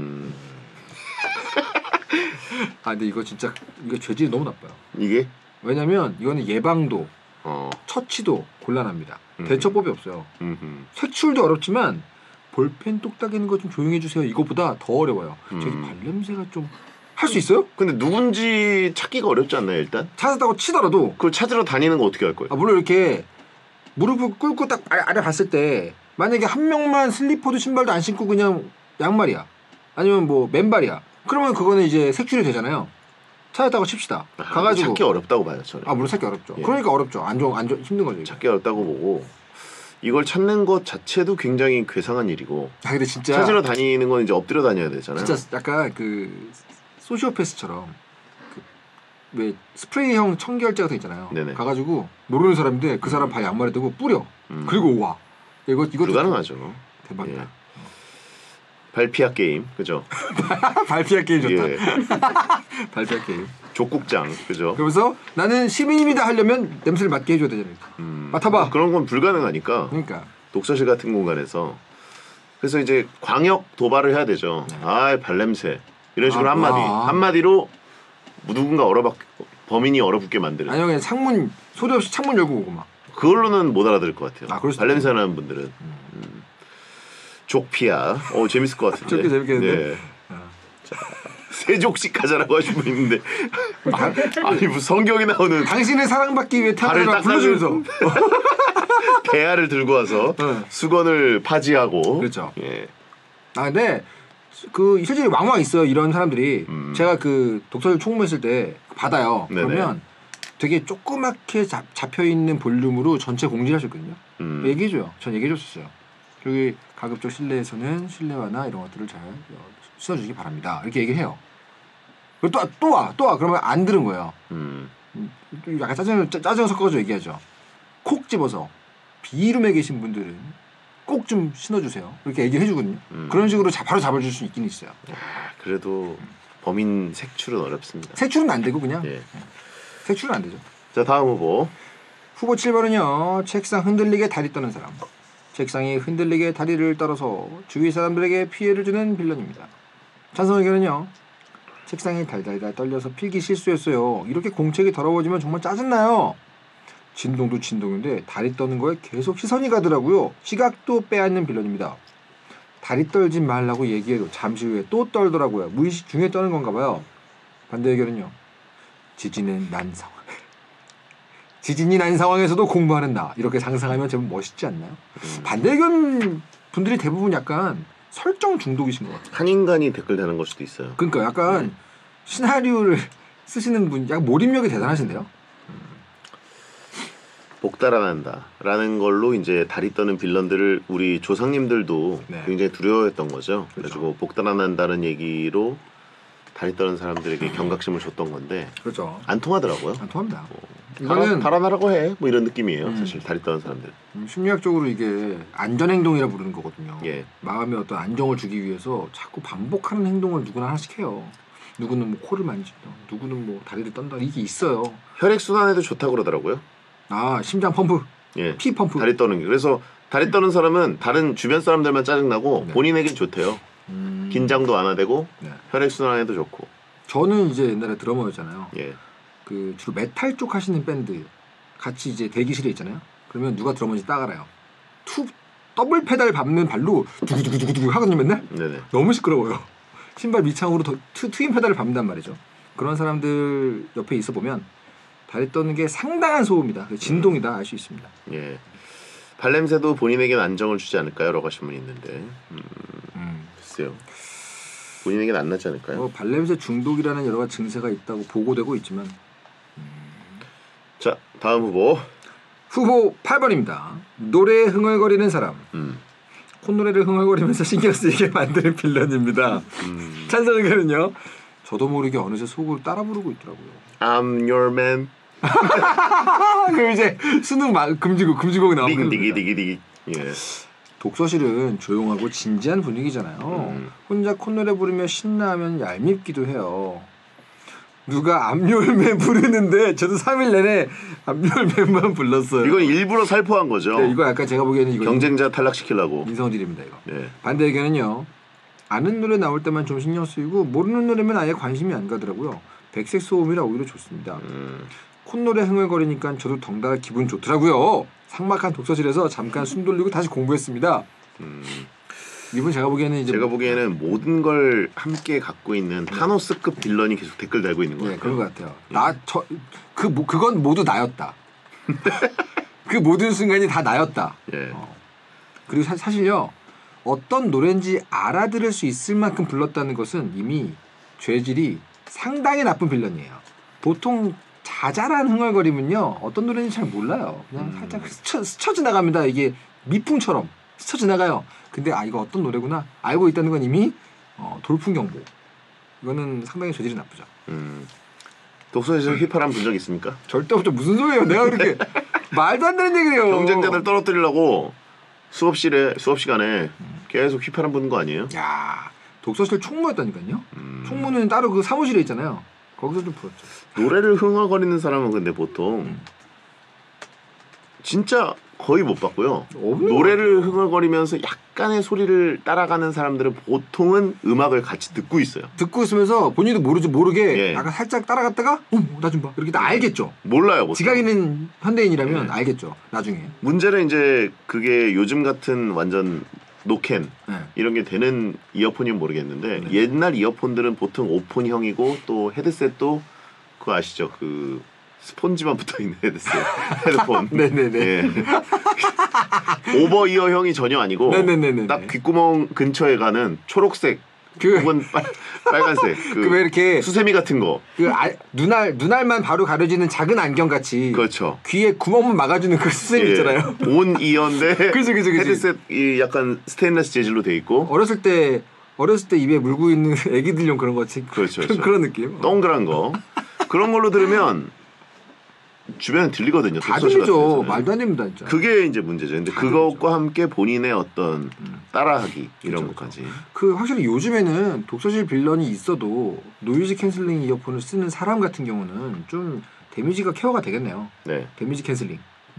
근데 이거 진짜 이거 죄질이 너무 나빠요. 이게? 왜냐면 이거는 예방도 처치도 곤란합니다. 대처법이 없어요. 색출도 어렵지만 볼펜 똑딱이는 거 좀 조용히 해주세요. 이거보다 더 어려워요. 저기 발냄새가 좀 할 수 있어요? 근데 누군지 찾기가 어렵지 않나요 일단? 찾았다고 치더라도 그걸 찾으러 다니는 거 어떻게 할 거예요? 물론 이렇게 무릎을 꿇고 딱 아래 봤을 때 만약에 한 명만 슬리퍼도 신발도 안 신고 그냥 양말이야 아니면 뭐 맨발이야 그러면 그거는 이제 색출이 되잖아요. 찾았다고 칩시다. 가가지고 찾기 어렵다고 봐요 저는. 물론 찾기 어렵죠. 예. 그러니까 어렵죠. 안 힘든 거죠. 이게. 찾기 어렵다고 보고 이걸 찾는 것 자체도 굉장히 괴상한 일이고. 근데 진짜 찾으러 다니는 건 이제 엎드려 다녀야 되잖아요. 진짜 약간 그 소시오패스처럼 왜 스프레이형 청결제 같은 거 있잖아요. 네네. 가가지고 모르는 사람인데 그 사람 발 양말에 대고 뿌려. 그리고 와. 이거 불가능하죠. 대박이다. 예. 발피아 게임, 그죠? 발피할 게임 좋다. 예. 발피할 게임. 족국장, 그죠? 그러면서 나는 시민입니다 하려면 냄새를 맡게 해줘야 되잖아요. 맡아봐. 그런 건 불가능하니까 그러니까 독서실 같은 공간에서 그래서 이제 광역 도발을 해야 되죠. 발냄새 이런 식으로 한마디로 누군가 범인이 얼어붙게 만드는. 아니면 그냥 창문 소리 없이 창문 열고 오고 막. 그걸로는 못 알아들을 것 같아요. 그럴 수도 발냄새 나는 분들은. 족피아. 재밌을 것 같은데. 족피 재밌겠는데. 네. 자, 세족식 하자라고 하신 분 있는데 아니 무슨 성경에 나오는 당신의 사랑받기 위해 태어나라 불러주면서 대야를 들고 와서 수건을 파지하고. 그렇죠. 예. 근데 그 실제로 왕왕 있어요. 이런 사람들이 제가 그 독서실 총무했을 때 받아요. 네네. 그러면 되게 조그맣게 잡혀 있는 볼륨으로 전체 공지를 하셨거든요. 얘기해줘요. 전 얘기해줬었어요. 여기 가급적 실내에서는 실내화나 이런 것들을 잘 써주시기 바랍니다. 이렇게 얘기해요. 그리고 또 와. 그러면 안 들은 거예요. 약간 짜증을 섞어서 얘기하죠. 콕 집어서 B룸에 계신 분들은 꼭 좀 신어주세요. 이렇게 얘기를 해주거든요. 그런 식으로 바로 잡아줄 수 있긴 있어요. 그래도 범인 색출은 어렵습니다. 색출은 안 되고 그냥 예. 색출은 안 되죠. 자 다음 후보. 후보 7번은요. 책상 흔들리게 다리 떠는 사람. 책상이 흔들리게 다리를 떨어서 주위 사람들에게 피해를 주는 빌런입니다. 찬성 의견은요. 책상이 달달달 떨려서 필기 실수했어요. 이렇게 공책이 더러워지면 정말 짜증나요. 진동도 진동인데 다리 떠는 거에 계속 시선이 가더라고요. 시각도 빼앗는 빌런입니다. 다리 떨지 말라고 얘기해도 잠시 후에 또 떨더라고요. 무의식 중에 떠는 건가 봐요. 반대 의견은요. 지진이 난 상황에서도 공부하는 나. 이렇게 상상하면 제법 멋있지 않나요? 반대 의견 분들이 대부분 약간 설정 중독이신 것 같아요. 한 인간이 댓글 다는 걸 수도 있어요. 그러니까 약간 시나리오를 쓰시는 분 약간 몰입력이 대단하신데요? 복달아난다라는 걸로 이제 다리 떠는 빌런들을 우리 조상님들도 네. 굉장히 두려워했던 거죠. 그렇죠. 그래가지고 복달아난다는 얘기로 다리 떠는 사람들에게 경각심을 줬던 건데 그렇죠. 안 통하더라고요. 안 통합니다. 이거는 달아나라고 해. 뭐 이런 느낌이에요. 사실 다리 떠는 사람들. 심리학적으로 이게 안전행동이라 부르는 거거든요. 예. 마음에 어떤 안정을 주기 위해서 자꾸 반복하는 행동을 누구나 하나씩 해요. 누구는 뭐 코를 만진다, 누구는 뭐 다리를 떤다, 이게 있어요. 혈액 순환에도 좋다고 그러더라고요. 아, 심장 펌프, 예. 피 펌프. 다리 떠는 게. 그래서 다리 떠는 사람은 다른 주변 사람들만 짜증나고 네. 본인에겐 좋대요. 긴장도 완화되고 네. 혈액 순환에도 좋고. 저는 이제 옛날에 드러머였잖아요. 예. 그 주로 메탈 쪽 하시는 밴드 같이 이제 대기실에 있잖아요. 그러면 누가 드러머인지 딱 알아요. 더블 페달 밟는 발로 두구두구두구두구 하거든요, 맨날. 네네. 너무 시끄러워요. 신발 밑창으로 트윈 페달을 밟는단 말이죠. 그런 사람들 옆에 있어 보면 다리 떠는 게 상당한 소음이다. 진동이다 알 수 있습니다. 예. 발냄새도 본인에겐 안정을 주지 않을까요? 라고 하신 분이 있는데 글쎄요. 본인에겐 안 나지 않을까요? 뭐 발냄새 중독이라는 여러 가지 증세가 있다고 보고되고 있지만 자 다음 후보. 후보 8번입니다. 노래에 흥얼거리는 사람. 콧노래를 흥얼거리면서 신경 쓰이게 만드는 빌런입니다. 찬성 의견은요. 저도 모르게 어느새 속으로 따라 부르고 있더라고요. I'm your man. 그럼 이제 수능 금지곡이 나오면 디기디기디기. 예. 독서실은 조용하고 진지한 분위기잖아요. 혼자 콧노래 부르며 신나하면 얄밉기도 해요. 누가 암요울맨 부르는데 저도 3일 내내 암요울맨만 불렀어요. 이건 일부러 살포한 거죠. 네, 이거 약간 제가 보기에는 이거 경쟁자 탈락시키려고. 인성질입니다 이거. 네. 반대 의견은요. 아는 노래 나올 때만 좀 신경 쓰이고 모르는 노래면 아예 관심이 안 가더라고요. 백색 소음이라 오히려 좋습니다. 콧노래 흥얼거리니까 저도 덩달아 기분 좋더라고요. 삭막한 독서실에서 잠깐 숨 돌리고 다시 공부했습니다. 이분 제가 보기에는 모든 걸 함께 갖고 있는 타노스급 빌런이 계속 댓글 달고 있는 것 네, 같아요. 그런 것 같아요. 그건 모두 나였다. 그 모든 순간이 다 나였다. 예. 그리고 사실요. 어떤 노래인지 알아들을 수 있을 만큼 불렀다는 것은 이미 죄질이 상당히 나쁜 빌런이에요. 보통 자잘한 흥얼거림은요. 어떤 노래인지 잘 몰라요. 그냥 살짝 스쳐 지나갑니다. 이게 미풍처럼 스쳐 지나가요. 근데 이거 어떤 노래구나 알고 있다는 건 이미 돌풍 경보. 이거는 상당히 죄질이 나쁘죠. 독서실에서 휘파람 본 적 있습니까? 절대 없죠. 무슨 소리예요? 내가 그렇게 말도 안 되는 얘기를 해요. 경쟁자들 떨어뜨리려고 수업 시간에 계속 휘파람 부는 거 아니에요? 야, 독서실 총무였다니까요. 총무는 따로 그 사무실에 있잖아요. 거기서 좀 불었죠. 노래를 흥얼거리는 사람은 근데 보통 진짜 거의 못 봤고요. 노래를 흥얼거리면서 약간의 소리를 따라가는 사람들은 보통은 음악을 같이 듣고 있어요. 듣고 있으면서 본인도 모르게 예. 약간 살짝 따라갔다가 나 좀 봐. 이렇게 다 알겠죠. 몰라요. 보통. 지각 있는 현대인이라면 예. 알겠죠. 나중에. 문제는 이제 그게 요즘 같은 완전 노캔 네. 이런 게 되는 이어폰이면 모르겠는데 네. 옛날 이어폰들은 보통 오폰형이고 또 헤드셋도 그거 아시죠? 그 스폰지만 붙어있는 헤드폰. 네네네. 예. 오버이어형이 전혀 아니고 네네네네. 딱 귓구멍 근처에 가는 초록색 그- 혹은 빨간색 그 왜 이렇게 수세미 같은 거. 눈알만 바로 가려지는 작은 안경 같이 그렇죠. 귀에 구멍만 막아주는 그 수세미 있잖아요. 온 이어인데 그치. 헤드셋이 약간 스테인리스 재질로 돼 있고 어렸을 때 입에 물고 있는 애기들용 그런 거지. 그렇죠. 그런 느낌. 동그란 거 그런 걸로 들으면 주변에 들리거든요. 다 독서실 같은 들리죠. 데서는. 말도 안 됩니다, 진짜. 그게 이제 문제죠. 근데 다 그것과 함께 본인의 어떤 따라하기 이런 그렇죠. 것까지. 그 확실히 요즘에는 독서실 빌런이 있어도 노이즈 캔슬링 이어폰을 쓰는 사람 같은 경우는 좀 데미지가 케어가 되겠네요. 네. 데미지 캔슬링.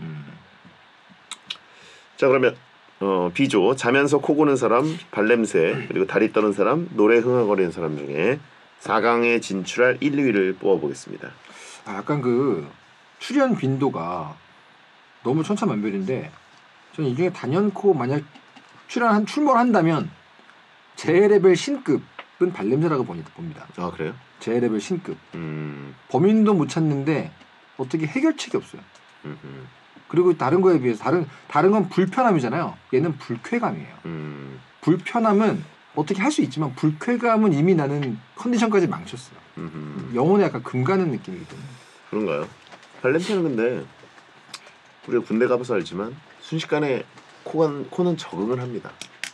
자 그러면 B조 자면서 코 고는 사람, 발냄새 그리고 다리 떠는 사람, 노래 흥얼거리는 사람 중에 4강에 진출할 1, 2위를 뽑아보겠습니다. 약간 그 출연 빈도가 너무 천차만별인데 저는 이 중에 단연코 만약 출몰 한다면 제 레벨 신급은 발냄새라고 봅니다. 아 그래요? 제 레벨 신급. 음. 범인도 못 찾는데 어떻게 해결책이 없어요. 음. 그리고 다른 거에 비해서 다른 건 불편함이잖아요. 얘는 불쾌감이에요. 불편함은 어떻게 할 수 있지만 불쾌감은 이미 나는 컨디션까지 망쳤어요. 영혼에 약간 금 가는 느낌이기 때문에. 그런가요? 발냄새는 근데 우리가 군대 가봐서 알지만 순식간에 코는 적응을 합니다.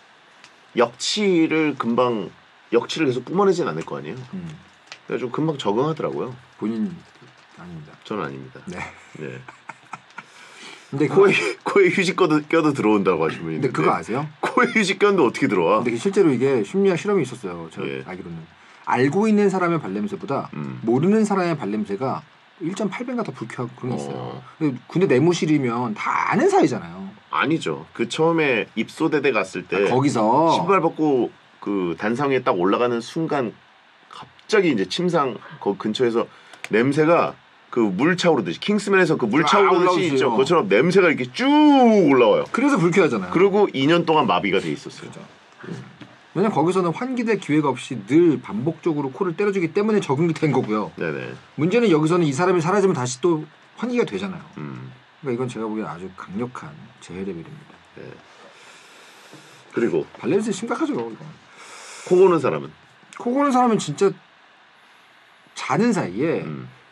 역치를 계속 뿜어내진 않을 거 아니에요. 그래가지고 금방 적응하더라고요. 본인 아닙니다. 저는 아닙니다. 네. 네. 근데 코에 휴지 껴도 들어온다고 하시는 분이 근데 있는데 그거 아세요? 코에 휴지 꼈는데 어떻게 들어와? 근데 실제로 이게 심리학 실험이 있었어요. 제가 예. 알기로는 알고 있는 사람의 발냄새보다 모르는 사람의 발냄새가 1.8배가 더 불쾌하고 그런 게 있어요. 근데 내무실이면 다 아는 사이잖아요. 아니죠. 그 처음에 입소대대 갔을 때 거기서 신발 벗고 그 단상 위에 딱 올라가는 순간 갑자기 이제 침상 그 근처에서 냄새가 그 물 차오르듯이 킹스맨에서 그 물 차오르듯이 올라오지요. 있죠. 그것처럼 냄새가 이렇게 쭉 올라와요. 그래서 불쾌하잖아요. 그리고 2년 동안 마비가 돼 있었어요. 왜냐면 거기서는 환기될 기회가 없이 늘 반복적으로 코를 때려주기 때문에 적응이 된 거고요. 네네. 문제는 여기서는 이 사람이 사라지면 다시 또 환기가 되잖아요. 음. 그러니까 이건 제가 보기엔 아주 강력한 재해 레벨입니다. 네. 그리고 발냄새 심각하죠. 이건. 코 고는 사람은 코 고는 사람은 진짜 자는 사이에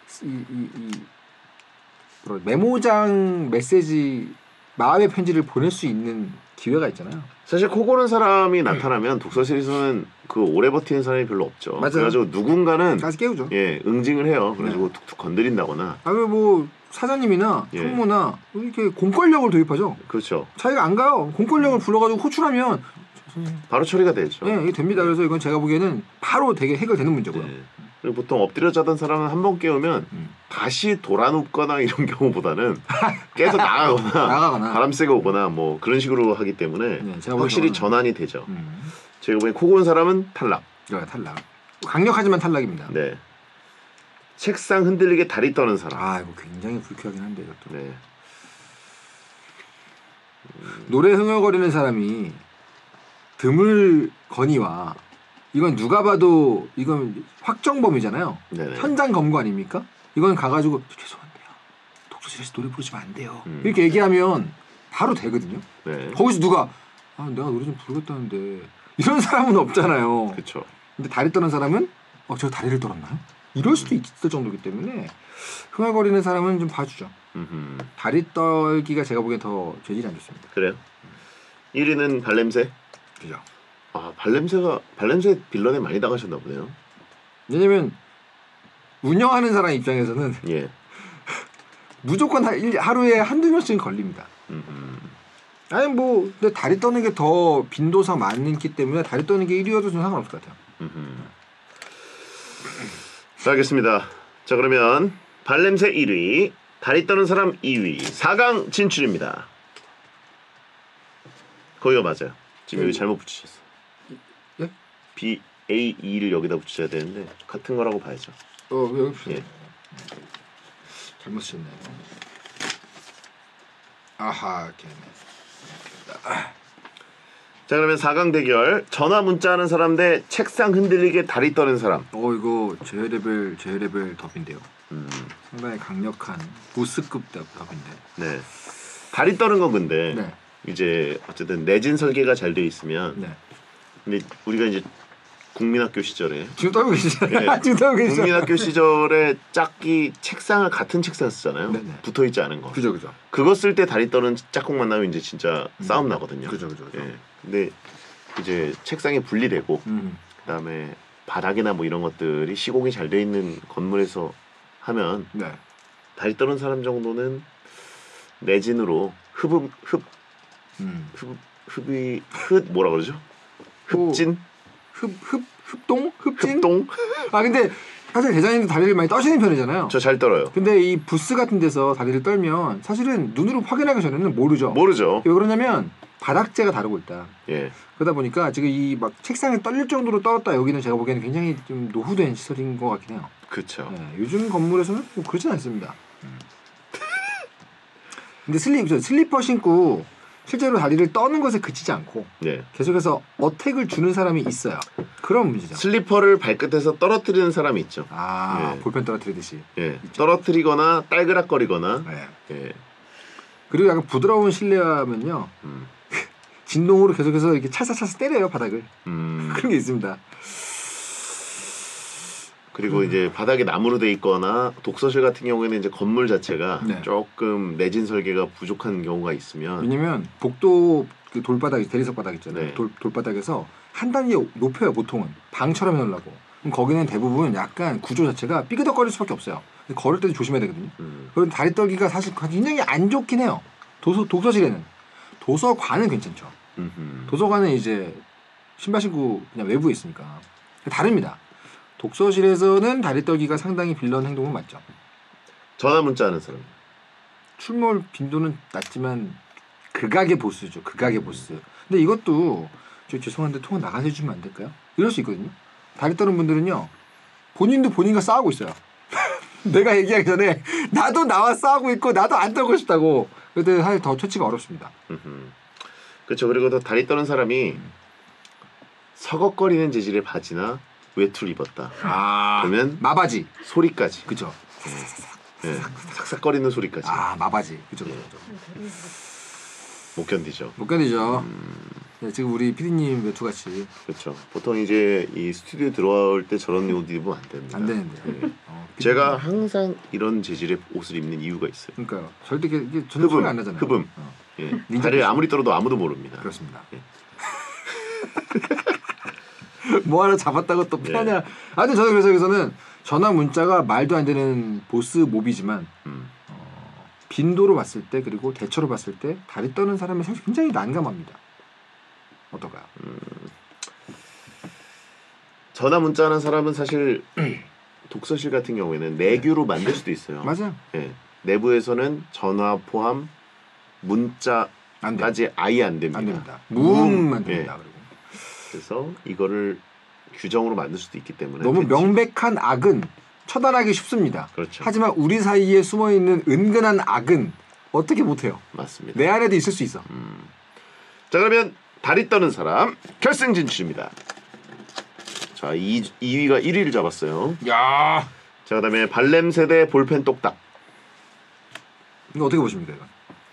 메모장 메시지 마음의 편지를 보낼 수 있는 기회가 있잖아요. 사실 코 고는 사람이 나타나면 독서실에서는 그 오래 버티는 사람이 별로 없죠. 맞아요. 그래가지고 누군가는 가서 깨우죠. 응징을 해요. 그래가지고 툭툭 건드린다거나. 뭐 사장님이나 예. 총무나 이렇게 공권력을 도입하죠. 그렇죠. 자기가 안 가요. 공권력을 불러가지고 호출하면 바로 처리가 되죠. 네, 이게 됩니다. 그래서 이건 제가 보기에는 바로 되게 해결되는 문제고요. 네. 그리고 보통 엎드려 자던 사람은 한 번 깨우면 다시 돌아눕거나 이런 경우보다는 깨서 나가거나 바람 쐬고 오거나 뭐 그런 식으로 하기 때문에 네, 제가 확실히 보기에는- 전환이 되죠. 제가 보기엔 코 고는 사람은 탈락. 네, 탈락. 강력하지만 탈락입니다. 네. 책상 흔들리게 다리 떠는 사람. 이거 굉장히 불쾌하긴 한데 이것도. 네. 노래 흥얼거리는 사람이 드물 거니와 이건 누가 봐도 이건 확정범이잖아요. 네네. 현장 검거 아닙니까? 이건 가가지고 죄송한데요. 독서실에서 노래 부르시면 안 돼요. 이렇게 얘기하면 바로 되거든요. 네. 거기서 누가 내가 노래 좀 부르겠다는데 이런 사람은 없잖아요. 그렇죠. 근데 다리 떠는 사람은 저 다리를 떨었나요? 이럴 수도 있을 정도이기 때문에 흥얼거리는 사람은 좀 봐주죠. 다리 떨기가 제가 보기엔 더 재질이 안 좋습니다. 그래요. 1위는 발냄새. 그죠? 발냄새 빌런에 많이 나가셨나 보네요. 왜냐면 운영하는 사람 입장에서는 예. 무조건 하루에 한두 명씩은 걸립니다. 아니 근데 다리 떠는 게 더 빈도상 많기 때문에 다리 떠는 게 1위여도 좀 상관없을 것 같아요. 자, 알겠습니다. 자, 그러면 발냄새 1위, 다리 떠는 사람 2위, 4강 진출입니다. 거기가 맞아요. 지금 여기 잘못 붙이셨어. 예? B, A, E를 여기다 붙여야 되는데 같은 거라고 봐야죠. 왜 여기 붙여? 예. 잘못 쓰셨네. 아하, 이렇게. 자, 그러면 4강 대결. 전화 문자하는 사람 대 책상 흔들리게 다리 떠는 사람. 이거 제 레벨 덥인데요. 상당히 강력한 보스급 덥인데. 네. 다리 떠는 건 근데 네. 이제 어쨌든 내진 설계가 잘 되어 있으면 네. 근데 우리가 이제 국민학교 시절에 지금 떨고 계시죠? 예. 지금 떨고 계시죠? 국민학교 시절에 짝기 책상을 같은 책상 쓰잖아요. 네네. 붙어 있지 않은 거. 그죠. 그거 쓸 때 다리 떠는 짝꿍 만나면 이제 진짜 싸움 나거든요. 그죠. 예. 근데 이제 책상이 분리되고 음. 그다음에 바닥이나 뭐 이런 것들이 시공이 잘 돼 있는 건물에서 하면 네. 다리 떠는 사람 정도는 내진으로 흡이 뭐라 그러죠? 흡진? 흡동? 흡진? 흡동? 아 근데 사실 대장님도 다리를 많이 떠시는 편이잖아요. 저 잘 떨어요. 근데 이 부스 같은 데서 다리를 떨면 사실은 눈으로 확인하기 전에는 모르죠. 모르죠. 왜 그러냐면 바닥재가 다르고 있다. 예. 그러다 보니까 지금 이 막 책상에 떨릴 정도로 떨었다 여기는 제가 보기에는 굉장히 좀 노후된 시설인 것 같긴 해요. 그렇죠. 네, 요즘 건물에서는 뭐 그렇진 않습니다. 근데 슬리퍼 신고 실제로 다리를 떠는 것에 그치지 않고 네. 계속해서 어택을 주는 사람이 있어요. 그런 문제죠. 슬리퍼를 발끝에서 떨어뜨리는 사람이 있죠. 아 예. 볼펜 떨어뜨리듯이. 예. 떨어뜨리거나 딸그락거리거나. 네. 예. 그리고 약간 부드러운 실내화면요. 진동으로 계속해서 이렇게 찰싹찰싹 때려요 바닥을. 그런 게 있습니다. 그리고 이제 바닥에 나무로 돼 있거나 독서실 같은 경우에는 이제 건물 자체가 네. 조금 내진 설계가 부족한 경우가 있으면 왜냐면 복도 그 돌바닥 대리석 바닥 있잖아요. 네. 돌바닥에서 한 단계 높여요 보통은 방처럼 해놓으려고. 그럼 거기는 대부분 약간 구조 자체가 삐그덕거릴 수밖에 없어요. 걸을 때도 조심해야 되거든요. 그런 다리 떨기가 사실 굉장히 안 좋긴 해요. 독서실에는. 도서관은 괜찮죠. 도서관은 이제 신발 신고 그냥 외부에 있으니까 다릅니다. 독서실에서는 다리 떨기가 상당히 빌런 행동은 맞죠. 전화 문자 하는 사람. 출몰 빈도는 낮지만 극악의 보스죠. 극악의 보스. 근데 이것도 저 죄송한데 통화 나가서 해주면 안 될까요? 이럴 수 있거든요. 다리 떠는 분들은요. 본인도 본인과 싸우고 있어요. 내가 얘기하기 전에 나도 나와 싸우고 있고 나도 안 떨고 싶다고. 그때 사실 더 처치가 어렵습니다. 그렇죠. 그리고 또 다리 떠는 사람이 서걱거리는 재질의 바지나 외투를 입었다. 그러면 마바지. 소리까지. 그죠. 예. 삭삭거리는 소리까지. 마바지. 그죠. 못 견디죠. 못 견디죠. 네, 지금 우리 PD님 외투 같이 그렇죠. 보통 이제 이 스튜디오 들어올 때 저런 옷 입으면 안 됩니다. 안 되는데. 예. 제가 항상 이런 재질의 옷을 입는 이유가 있어요. 그러니까요. 절대 이게 전혀 소리가 안 나잖아요. 흡음. 예. 다리를 아무리 떨어도 아무도 모릅니다. 그렇습니다. 예. 뭐 하나 잡았다고 또 피하냐. 하여튼 저는 그래서 여기서는 전화 문자가 말도 안 되는 보스 몹이지만 빈도로 봤을 때 그리고 대처로 봤을 때 다리 떠는 사람이 사실 굉장히 난감합니다. 어떨까요? 전화 문자하는 사람은 사실 독서실 같은 경우에는 내규로 만들 수도 있어요. 맞아요. 예. 내부에서는 전화 포함 문자까지 아예 안 됩니다. 안 됩니다. 무음만 예. 됩니다. 그리고 그래서 이거를 규정으로 만들 수도 있기 때문에 너무 명백한 악은 처단하기 쉽습니다. 그렇죠. 하지만 우리 사이에 숨어 있는 은근한 악은 어떻게 못해요? 맞습니다. 내 안에도 있을 수 있어. 자 그러면 다리 떠는 사람 결승 진출입니다. 자 2위가 1위를 잡았어요. 야, 자 그다음에 발렘 세대 볼펜 똑딱. 이거 어떻게 보십니까 이거?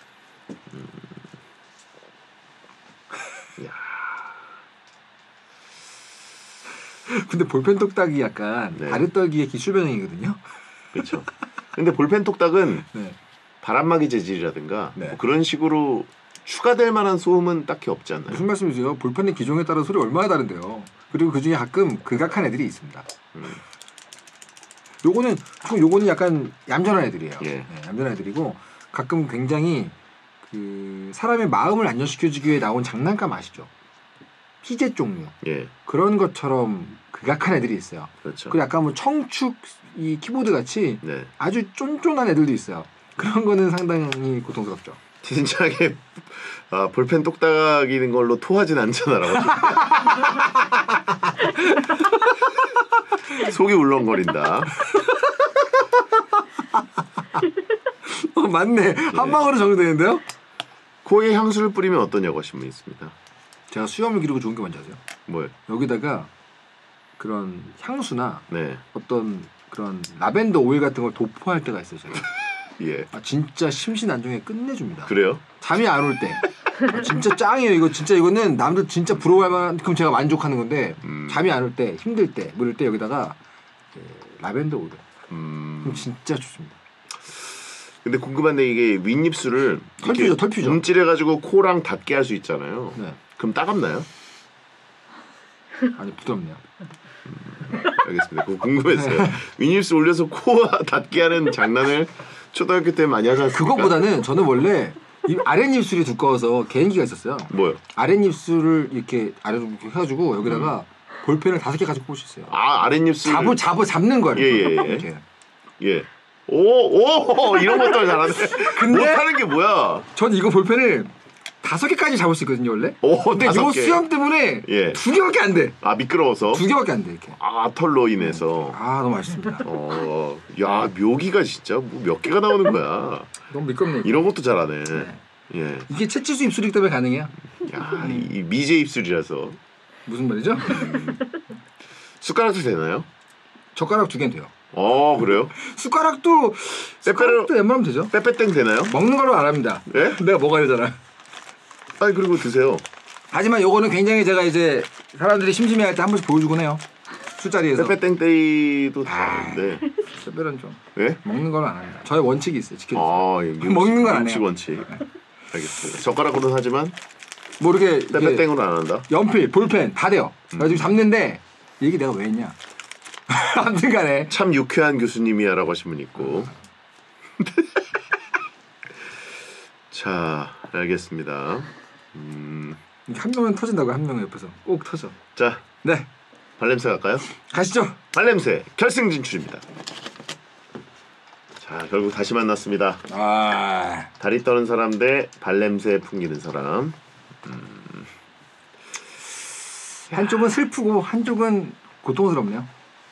근데 볼펜 똑딱이 약간 네. 다리 떨기의 기술 변형이거든요. 그렇죠. 근데 볼펜 똑딱은 네. 바람막이 재질이라든가 네. 뭐 그런 식으로 추가될 만한 소음은 딱히 없지 않나요? 무슨 말씀이세요? 볼펜의 기종에 따라 소리 얼마나 다른데요. 그리고 그 중에 가끔 극악한 애들이 있습니다. 요거는 약간 얌전한 애들이에요. 예. 네, 얌전한 애들이고 가끔 굉장히 그 사람의 마음을 안정시켜주기 위해 나온 장난감 아시죠? 희재 종류 예, 그런 것처럼 극악한 애들이 있어요. 그렇죠. 그리고 약간 뭐 청축 이 키보드 같이 네, 아주 쫀쫀한 애들도 있어요. 그런 거는 상당히 고통스럽죠. 진작에 볼펜 똑딱이는 걸로 토하진 않잖아라고. 속이 울렁거린다. 맞네. 한 방으로 정리되는데요? 코에 향수를 뿌리면 어떠냐고 하신 분이 있습니다. 제가 수염을 기르고 좋은 게 뭔지 아세요? 뭐요? 여기다가 그런 향수나 네, 어떤 그런 라벤더 오일 같은 걸 도포할 때가 있어요. 제가. 예. 진짜 심신 안정에 끝내줍니다. 그래요? 잠이 안 올 때 진짜 짱이에요. 이거 진짜 이거는 남들 진짜 부러워할 만큼 제가 만족하는 건데 잠이 안 올 때, 힘들 때, 뭐 이럴 때 여기다가 라벤더 오일. 그럼 진짜 좋습니다. 근데 궁금한데 이게 윗입술을 털피죠. 움찔해가지고 코랑 닿게 할 수 있잖아요. 네. 그럼 따갑나요? 아니 부드럽네요. 알겠습니다. 그거 궁금했어요. 윗입술 올려서 코와 닿게 하는 장난을 초등학교 때 많이 하지 않습니까? 그것보다는 저는 원래 이 아랫입술이 두꺼워서 개인기가 있었어요. 뭐요? 아랫입술을 이렇게 아래로 이렇게 해가지고 여기다가 볼펜을 5개 가지고 꽂을 수 있어요. 아 아랫입술 잡는 거예요. 예. 이렇게. 예. 오 이런 것도 잘하네. 근데 못하는 게 뭐야? 전 이거 볼펜을 5개까지 잡을 수 있거든요 원래. 오, 근데 요 5개. 수염 때문에 예. 2개밖에 안 돼. 아 미끄러워서. 2개밖에 안 돼 이렇게. 아 털로 인해서. 아 너무 맛있습니다. 야 묘기가 진짜 뭐 몇 개가 나오는 거야. 너무 미끄럽네. 이런 것도 잘하네. 예. 이게 채치수 입술이기 때문에 가능해요. 야, 이 미제 입술이라서. 무슨 말이죠? 숟가락도 되나요? 젓가락 2개는 돼요. 그래요? 숟가락도 웬만하면 되죠. 빼빼땡 되나요? 먹는 걸로 안 합니다. 예? 내가 먹어야 되잖아. 아니 그리고 드세요. 하지만 요거는 굉장히 제가 이제 사람들이 심심해할 때 한 번씩 보여주곤 해요. 술자리에서. 빼빼땡떼이도 다 하는데. 빼빼는 좀 예? 먹는 걸 안 합니다. 저의 원칙이 있어요. 지켜주세요. 예, 먹는 건 안 음식 해요. 원칙. 알겠습니다. 젓가락으로는 하지만 뭐 이렇게 빼빼땡으로 안 한다. 연필, 볼펜 다 돼요. 그래가지고 잡는데 이게 내가 왜 했냐? 아무튼간에 참 유쾌한 교수님이야라고 하신 분 있고. 자, 알겠습니다. 한 명은 터진다고 한 명은 옆에서 꼭 터져. 자, 네, 발냄새 갈까요? 가시죠. 발냄새 결승 진출입니다. 자, 결국 다시 만났습니다. 아, 다리 떠는 사람 대 발냄새 풍기는 사람. 한쪽은 슬프고 한쪽은 고통스럽네요.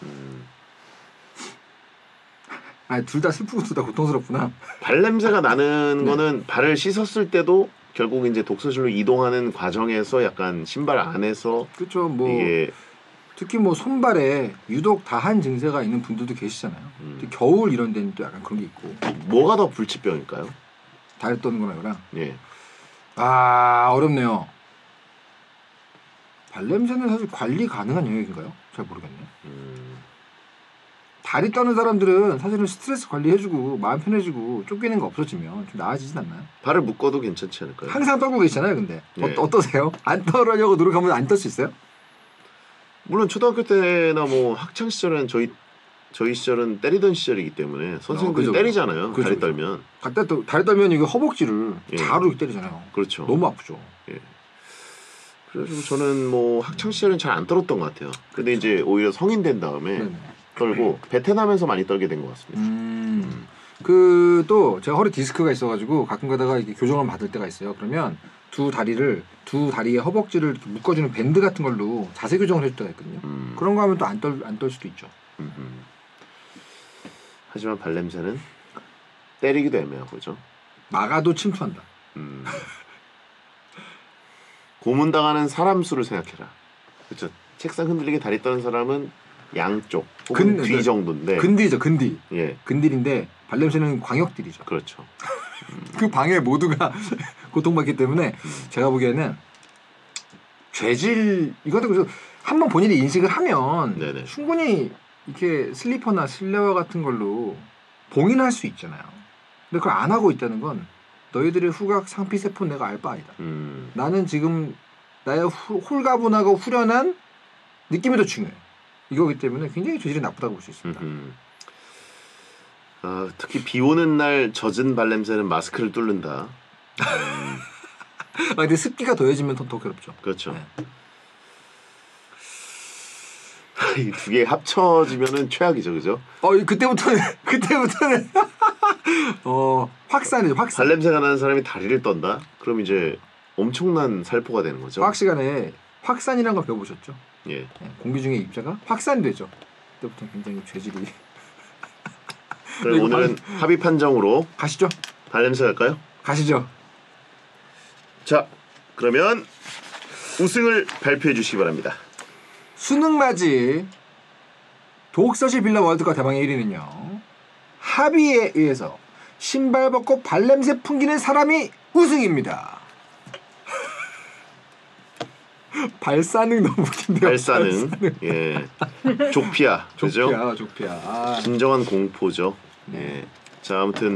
아니 둘 다 슬프고 둘 다 고통스럽구나. 발냄새가 나는 거는 발을 씻었을 때도 결국 이제 독서실로 이동하는 과정에서 약간 신발 안에서 그렇죠. 뭐 이게 특히 뭐 손발에 유독 다한 증세가 있는 분들도 계시잖아요. 특히 겨울 이런 데는 또 약간 그런 게 있고. 뭐가 더 불치병일까요? 다리 떠는 거나 이거랑. 예. 아 어렵네요. 발냄새는 사실 관리 가능한 영역인가요? 잘 모르겠네요. 다리 떠는 사람들은 사실은 스트레스 관리해주고 마음 편해지고 쫓기는 거 없어지면 좀 나아지진 않나요? 발을 묶어도 괜찮지 않을까요? 항상 떨고 계시잖아요. 근데 예. 어떠세요? 안 떨으려고 노력하면 안 떨 수 있어요? 물론 초등학교 때나 뭐 학창 시절은 저희 시절은 때리던 시절이기 때문에 선생님들이 그죠. 때리잖아요. 그죠, 다리 그죠. 떨면. 갖다 또 다리 떨면 이게 허벅지를 예. 자로 이렇게 때리잖아요. 그렇죠. 너무 아프죠. 그래가지고 저는 뭐 학창 시절은 잘 안 떨었던 것 같아요. 근데 이제 오히려 성인 된 다음에 네네. 떨고 베트남에서 많이 떨게 된 것 같습니다. 그 또 제가 허리 디스크가 있어가지고 가끔 가다가 이게 교정을 받을 때가 있어요. 그러면 두 다리의 허벅지를 이렇게 묶어주는 밴드 같은 걸로 자세 교정을 해줄 때가 있거든요. 그런 거 하면 또 안 떨 수도 있죠. 하지만 발냄새는 때리기도 애매하고 그죠? 막아도 침투한다. 고문당하는 사람 수를 생각해라. 그렇죠. 책상 흔들리게 다리 떠는 사람은 양쪽 혹은 뒤 정도인데. 근딜이죠. 근딜. 예, 근딜인데 발냄새는 광역딜이죠. 그렇죠. 그 방에 모두가 고통받기 때문에 제가 보기에는 죄질 이것도 그래서 한번 본인이 인식을 하면 네네. 충분히 이렇게 슬리퍼나 실내화 같은 걸로 봉인할 수 있잖아요. 근데 그걸 안 하고 있다는 건 너희들의 후각 상피세포 내가 알 바 아니다. 나는 지금 나의 홀가분하고 후련한 느낌이 더 중요해. 이거기 때문에 굉장히 죄질이 나쁘다고 볼 수 있습니다. 특히 비 오는 날 젖은 발냄새는 마스크를 뚫는다. 근데 습기가 더해지면 더 괴롭죠. 그렇죠. 네. 이 두 개 합쳐지면은 최악이죠, 그죠? 그때부터는 확산이죠. 확산. 발냄새가 나는 사람이 다리를 떤다? 그럼 이제 엄청난 살포가 되는 거죠. 화학 시간에 확산이라는 걸 배워보셨죠? 예. 네, 공기 중에 입자가 확산되죠. 그때부터 굉장히 죄질이. 그럼 오늘은 합의 판정으로 가시죠. 발냄새 갈까요? 가시죠. 자, 그러면 우승을 발표해 주시기 바랍니다. 수능맞이 독서실 빌라 월드컵 대망의 1위는요. 합의에 의해서 신발 벗고 발냄새 풍기는 사람이 우승입니다. 발사능 너무 웃긴데요. 발사능. 예. 족피아. 그죠? 족피아. 아. 진정한 공포죠. 예. 자, 아무튼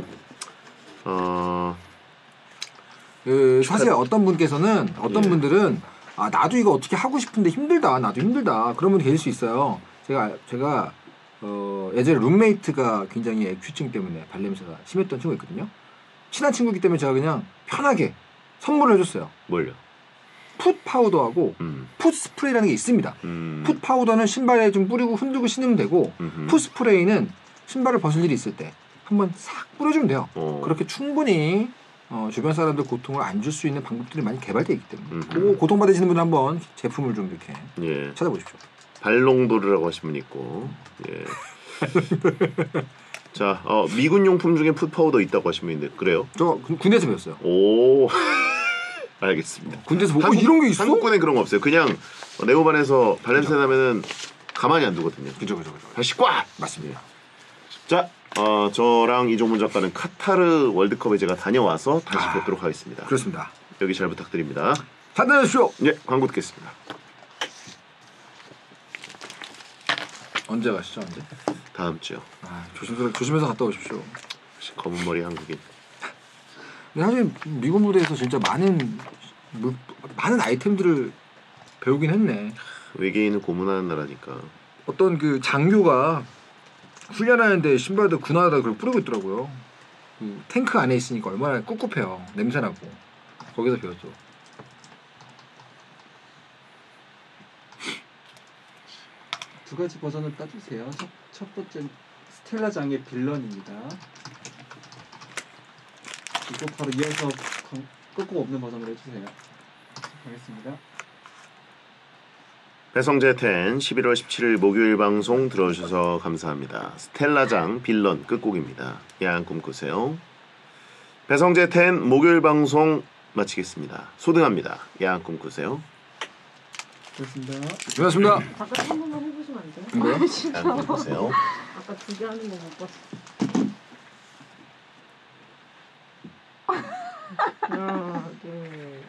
사실 어떤 분께서는 분들은 아 나도 이거 어떻게 하고 싶은데 힘들다. 나도 힘들다. 그러면 될 수 있어요. 제가 예전에 룸메이트가 굉장히 액취증 때문에 발냄새가 심했던 친구가 있거든요. 친한 친구이기 때문에 제가 그냥 편하게 선물을 해줬어요. 뭘요? 풋 파우더하고 풋 스프레이라는 게 있습니다. 풋 파우더는 신발에 좀 뿌리고 흔들고 신으면 되고 풋 스프레이는 신발을 벗을 일이 있을 때 한번 싹 뿌려주면 돼요. 그렇게 충분히 주변 사람들 고통을 안 줄 수 있는 방법들이 많이 개발되어 있기 때문에 그거 고통받으시는 분은 한번 제품을 좀 이렇게 예. 찾아보십시오. 발롱도르라고 하신 분 있고. 예. 자, 미군 용품 중에 풋 파우더 있다고 하신 분 있는데 그래요? 저 군대에서 배웠어요. 오. 알겠습니다. 군대에서 보고 이런 게 있어? 한국군에 그런 거 없어요. 그냥 네오반에서 발냄새 나면은 가만히 안 두거든요. 그죠. 다시 꽉! 맞습니다. 자, 저랑 이종문 작가는 카타르 월드컵에 제가 다녀와서 다시 뵙도록 하겠습니다. 그렇습니다. 여기 잘 부탁드립니다. 잘 다녀오십시오. 예, 광고 듣겠습니다. 언제 가시죠? 언제? 다음 주요. 조심해서 갔다 오십시오. 검은 머리 한국인. 근데 사실 미군 부대에서 진짜 많은 아이템들을 배우긴 했네. 외계인을 고문하는 나라니까. 어떤 그 장교가 훈련하는데 신발도 군화에다 그걸 뿌리고 있더라고요. 그 탱크 안에 있으니까 얼마나 꿉꿉해요. 냄새나고. 거기서 배웠죠. 두 가지 버전을 따주세요. 첫 번째 스텔라장의 빌런입니다. 이거 바로 이어서 끄고 없는 버전을 해주세요. 가겠습니다. 배성재 10 11월 17일 목요일 방송 들어주셔서 감사합니다. 스텔라장 빌런 끝곡입니다. 야한 꿈 꾸세요. 배성재 10 목요일 방송 마치겠습니다. 소등합니다. 야한 꿈 꾸세요. 그렇습니다. 고맙습니다. 잠깐 한 번만 해보시면 안 돼요? 뭐요? 야한 꿈 꾸세요. 아까 2개 하는 거 못 봤어. 하나, 둘,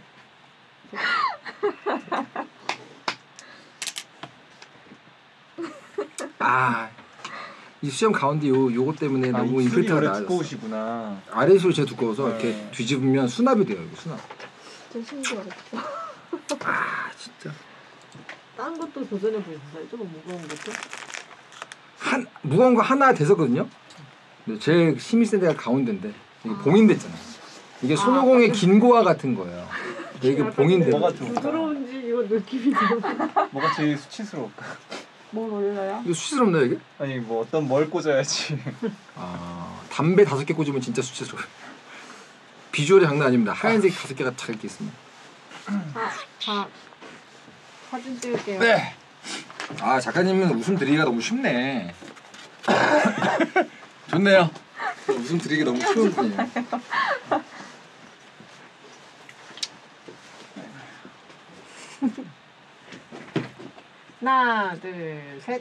이 수염 가운데 요거 때문에 너무 입술이 임팩트가 원래 나아졌어. 두꺼우시구나. 아래수로 제가 두꺼워서 네. 이렇게 뒤집으면 수납이 돼요. 이거 수납. 진짜 신기하다. 진짜. 다른 것도 도전해 보셨어요? 좀 무거운 것도? 무거운 거 하나 됐었거든요. 근데 제일 힘이 센 데가 가운데인데 이게 봉인됐잖아. 이게 손오공의 긴고아 같은 거예요. 이게 봉인돼. 뭐가 좋을까? 부드러운지 이거 느낌이 너무. 뭐가 제일 수치스러울까? 뭘 올려요? 이거 수치스럽나요 이게? 아니 뭐 어떤 뭘 꽂아야지. 담배 5개 꽂으면 진짜 수치스러워요. 비주얼이 장난 아닙니다. 하얀색 5개가 잘 이렇게 있습니다. 사진 찍을게요. 네. 작가님은 웃음 드리기가 너무 쉽네. 좋네요. 웃음 드리기 너무 쉬운 분이에요. 하나, 둘, 셋.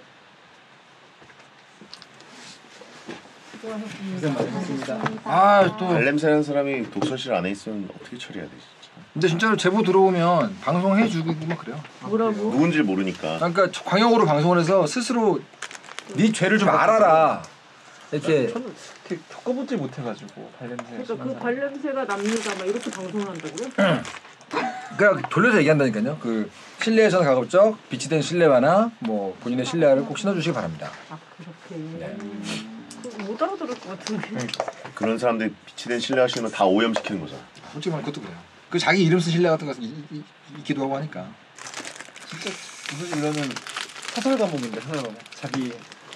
고생 많으셨습니다. 또 발냄새 나는 사람이 독서실 안에 있으면 어떻게 처리해야 되지? 근데 진짜로 제보 들어오면 방송해주고 막 그래요. 뭐라고? 누군지 모르니까. 그러니까 광역으로 방송을 해서 스스로 네 죄를 좀 알아라. 이렇게 저는 이렇게 겪어보지 못해가지고 발냄새. 그러니까 그 발냄새가 납니다. 막 이렇게 방송을 한다고요? 그러니까 돌려서 얘기한다니까요. 그 실내에서는 가급적 비치된 실내화나 뭐 본인의 실내화를 꼭 신어주시기 바랍니다. 그렇게. 네. 못 알아들을 것 같은데. 그런 사람들이 빛이 된 신뢰 하시면 다 오염시키는 거잖아. 솔직히 말하면 그것도 그래요. 그 자기 이름 쓴 실내 같은 거 있기도 하고 하니까. 진짜 무슨 이러는 사설 과목인데 사설 과목. 자기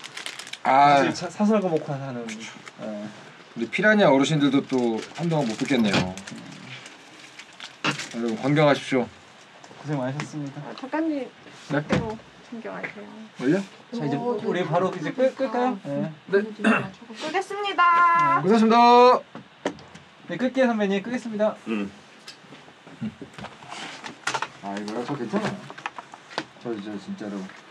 사설 과목 하는. 우리 피라냐 어르신들도 또 한동안 못 뵙겠네요. 여러분 건강하십시오. 고생 많으셨습니다. 작가님 네? 또 챙겨가세요. 원래? 자 이제 우리 바로 이제 끌까요? 네. 끄겠습니다. 고생하셨습니다. 네 끌게요 선배님 끄겠습니다. 이거요? 저 괜찮아요. 저 진짜로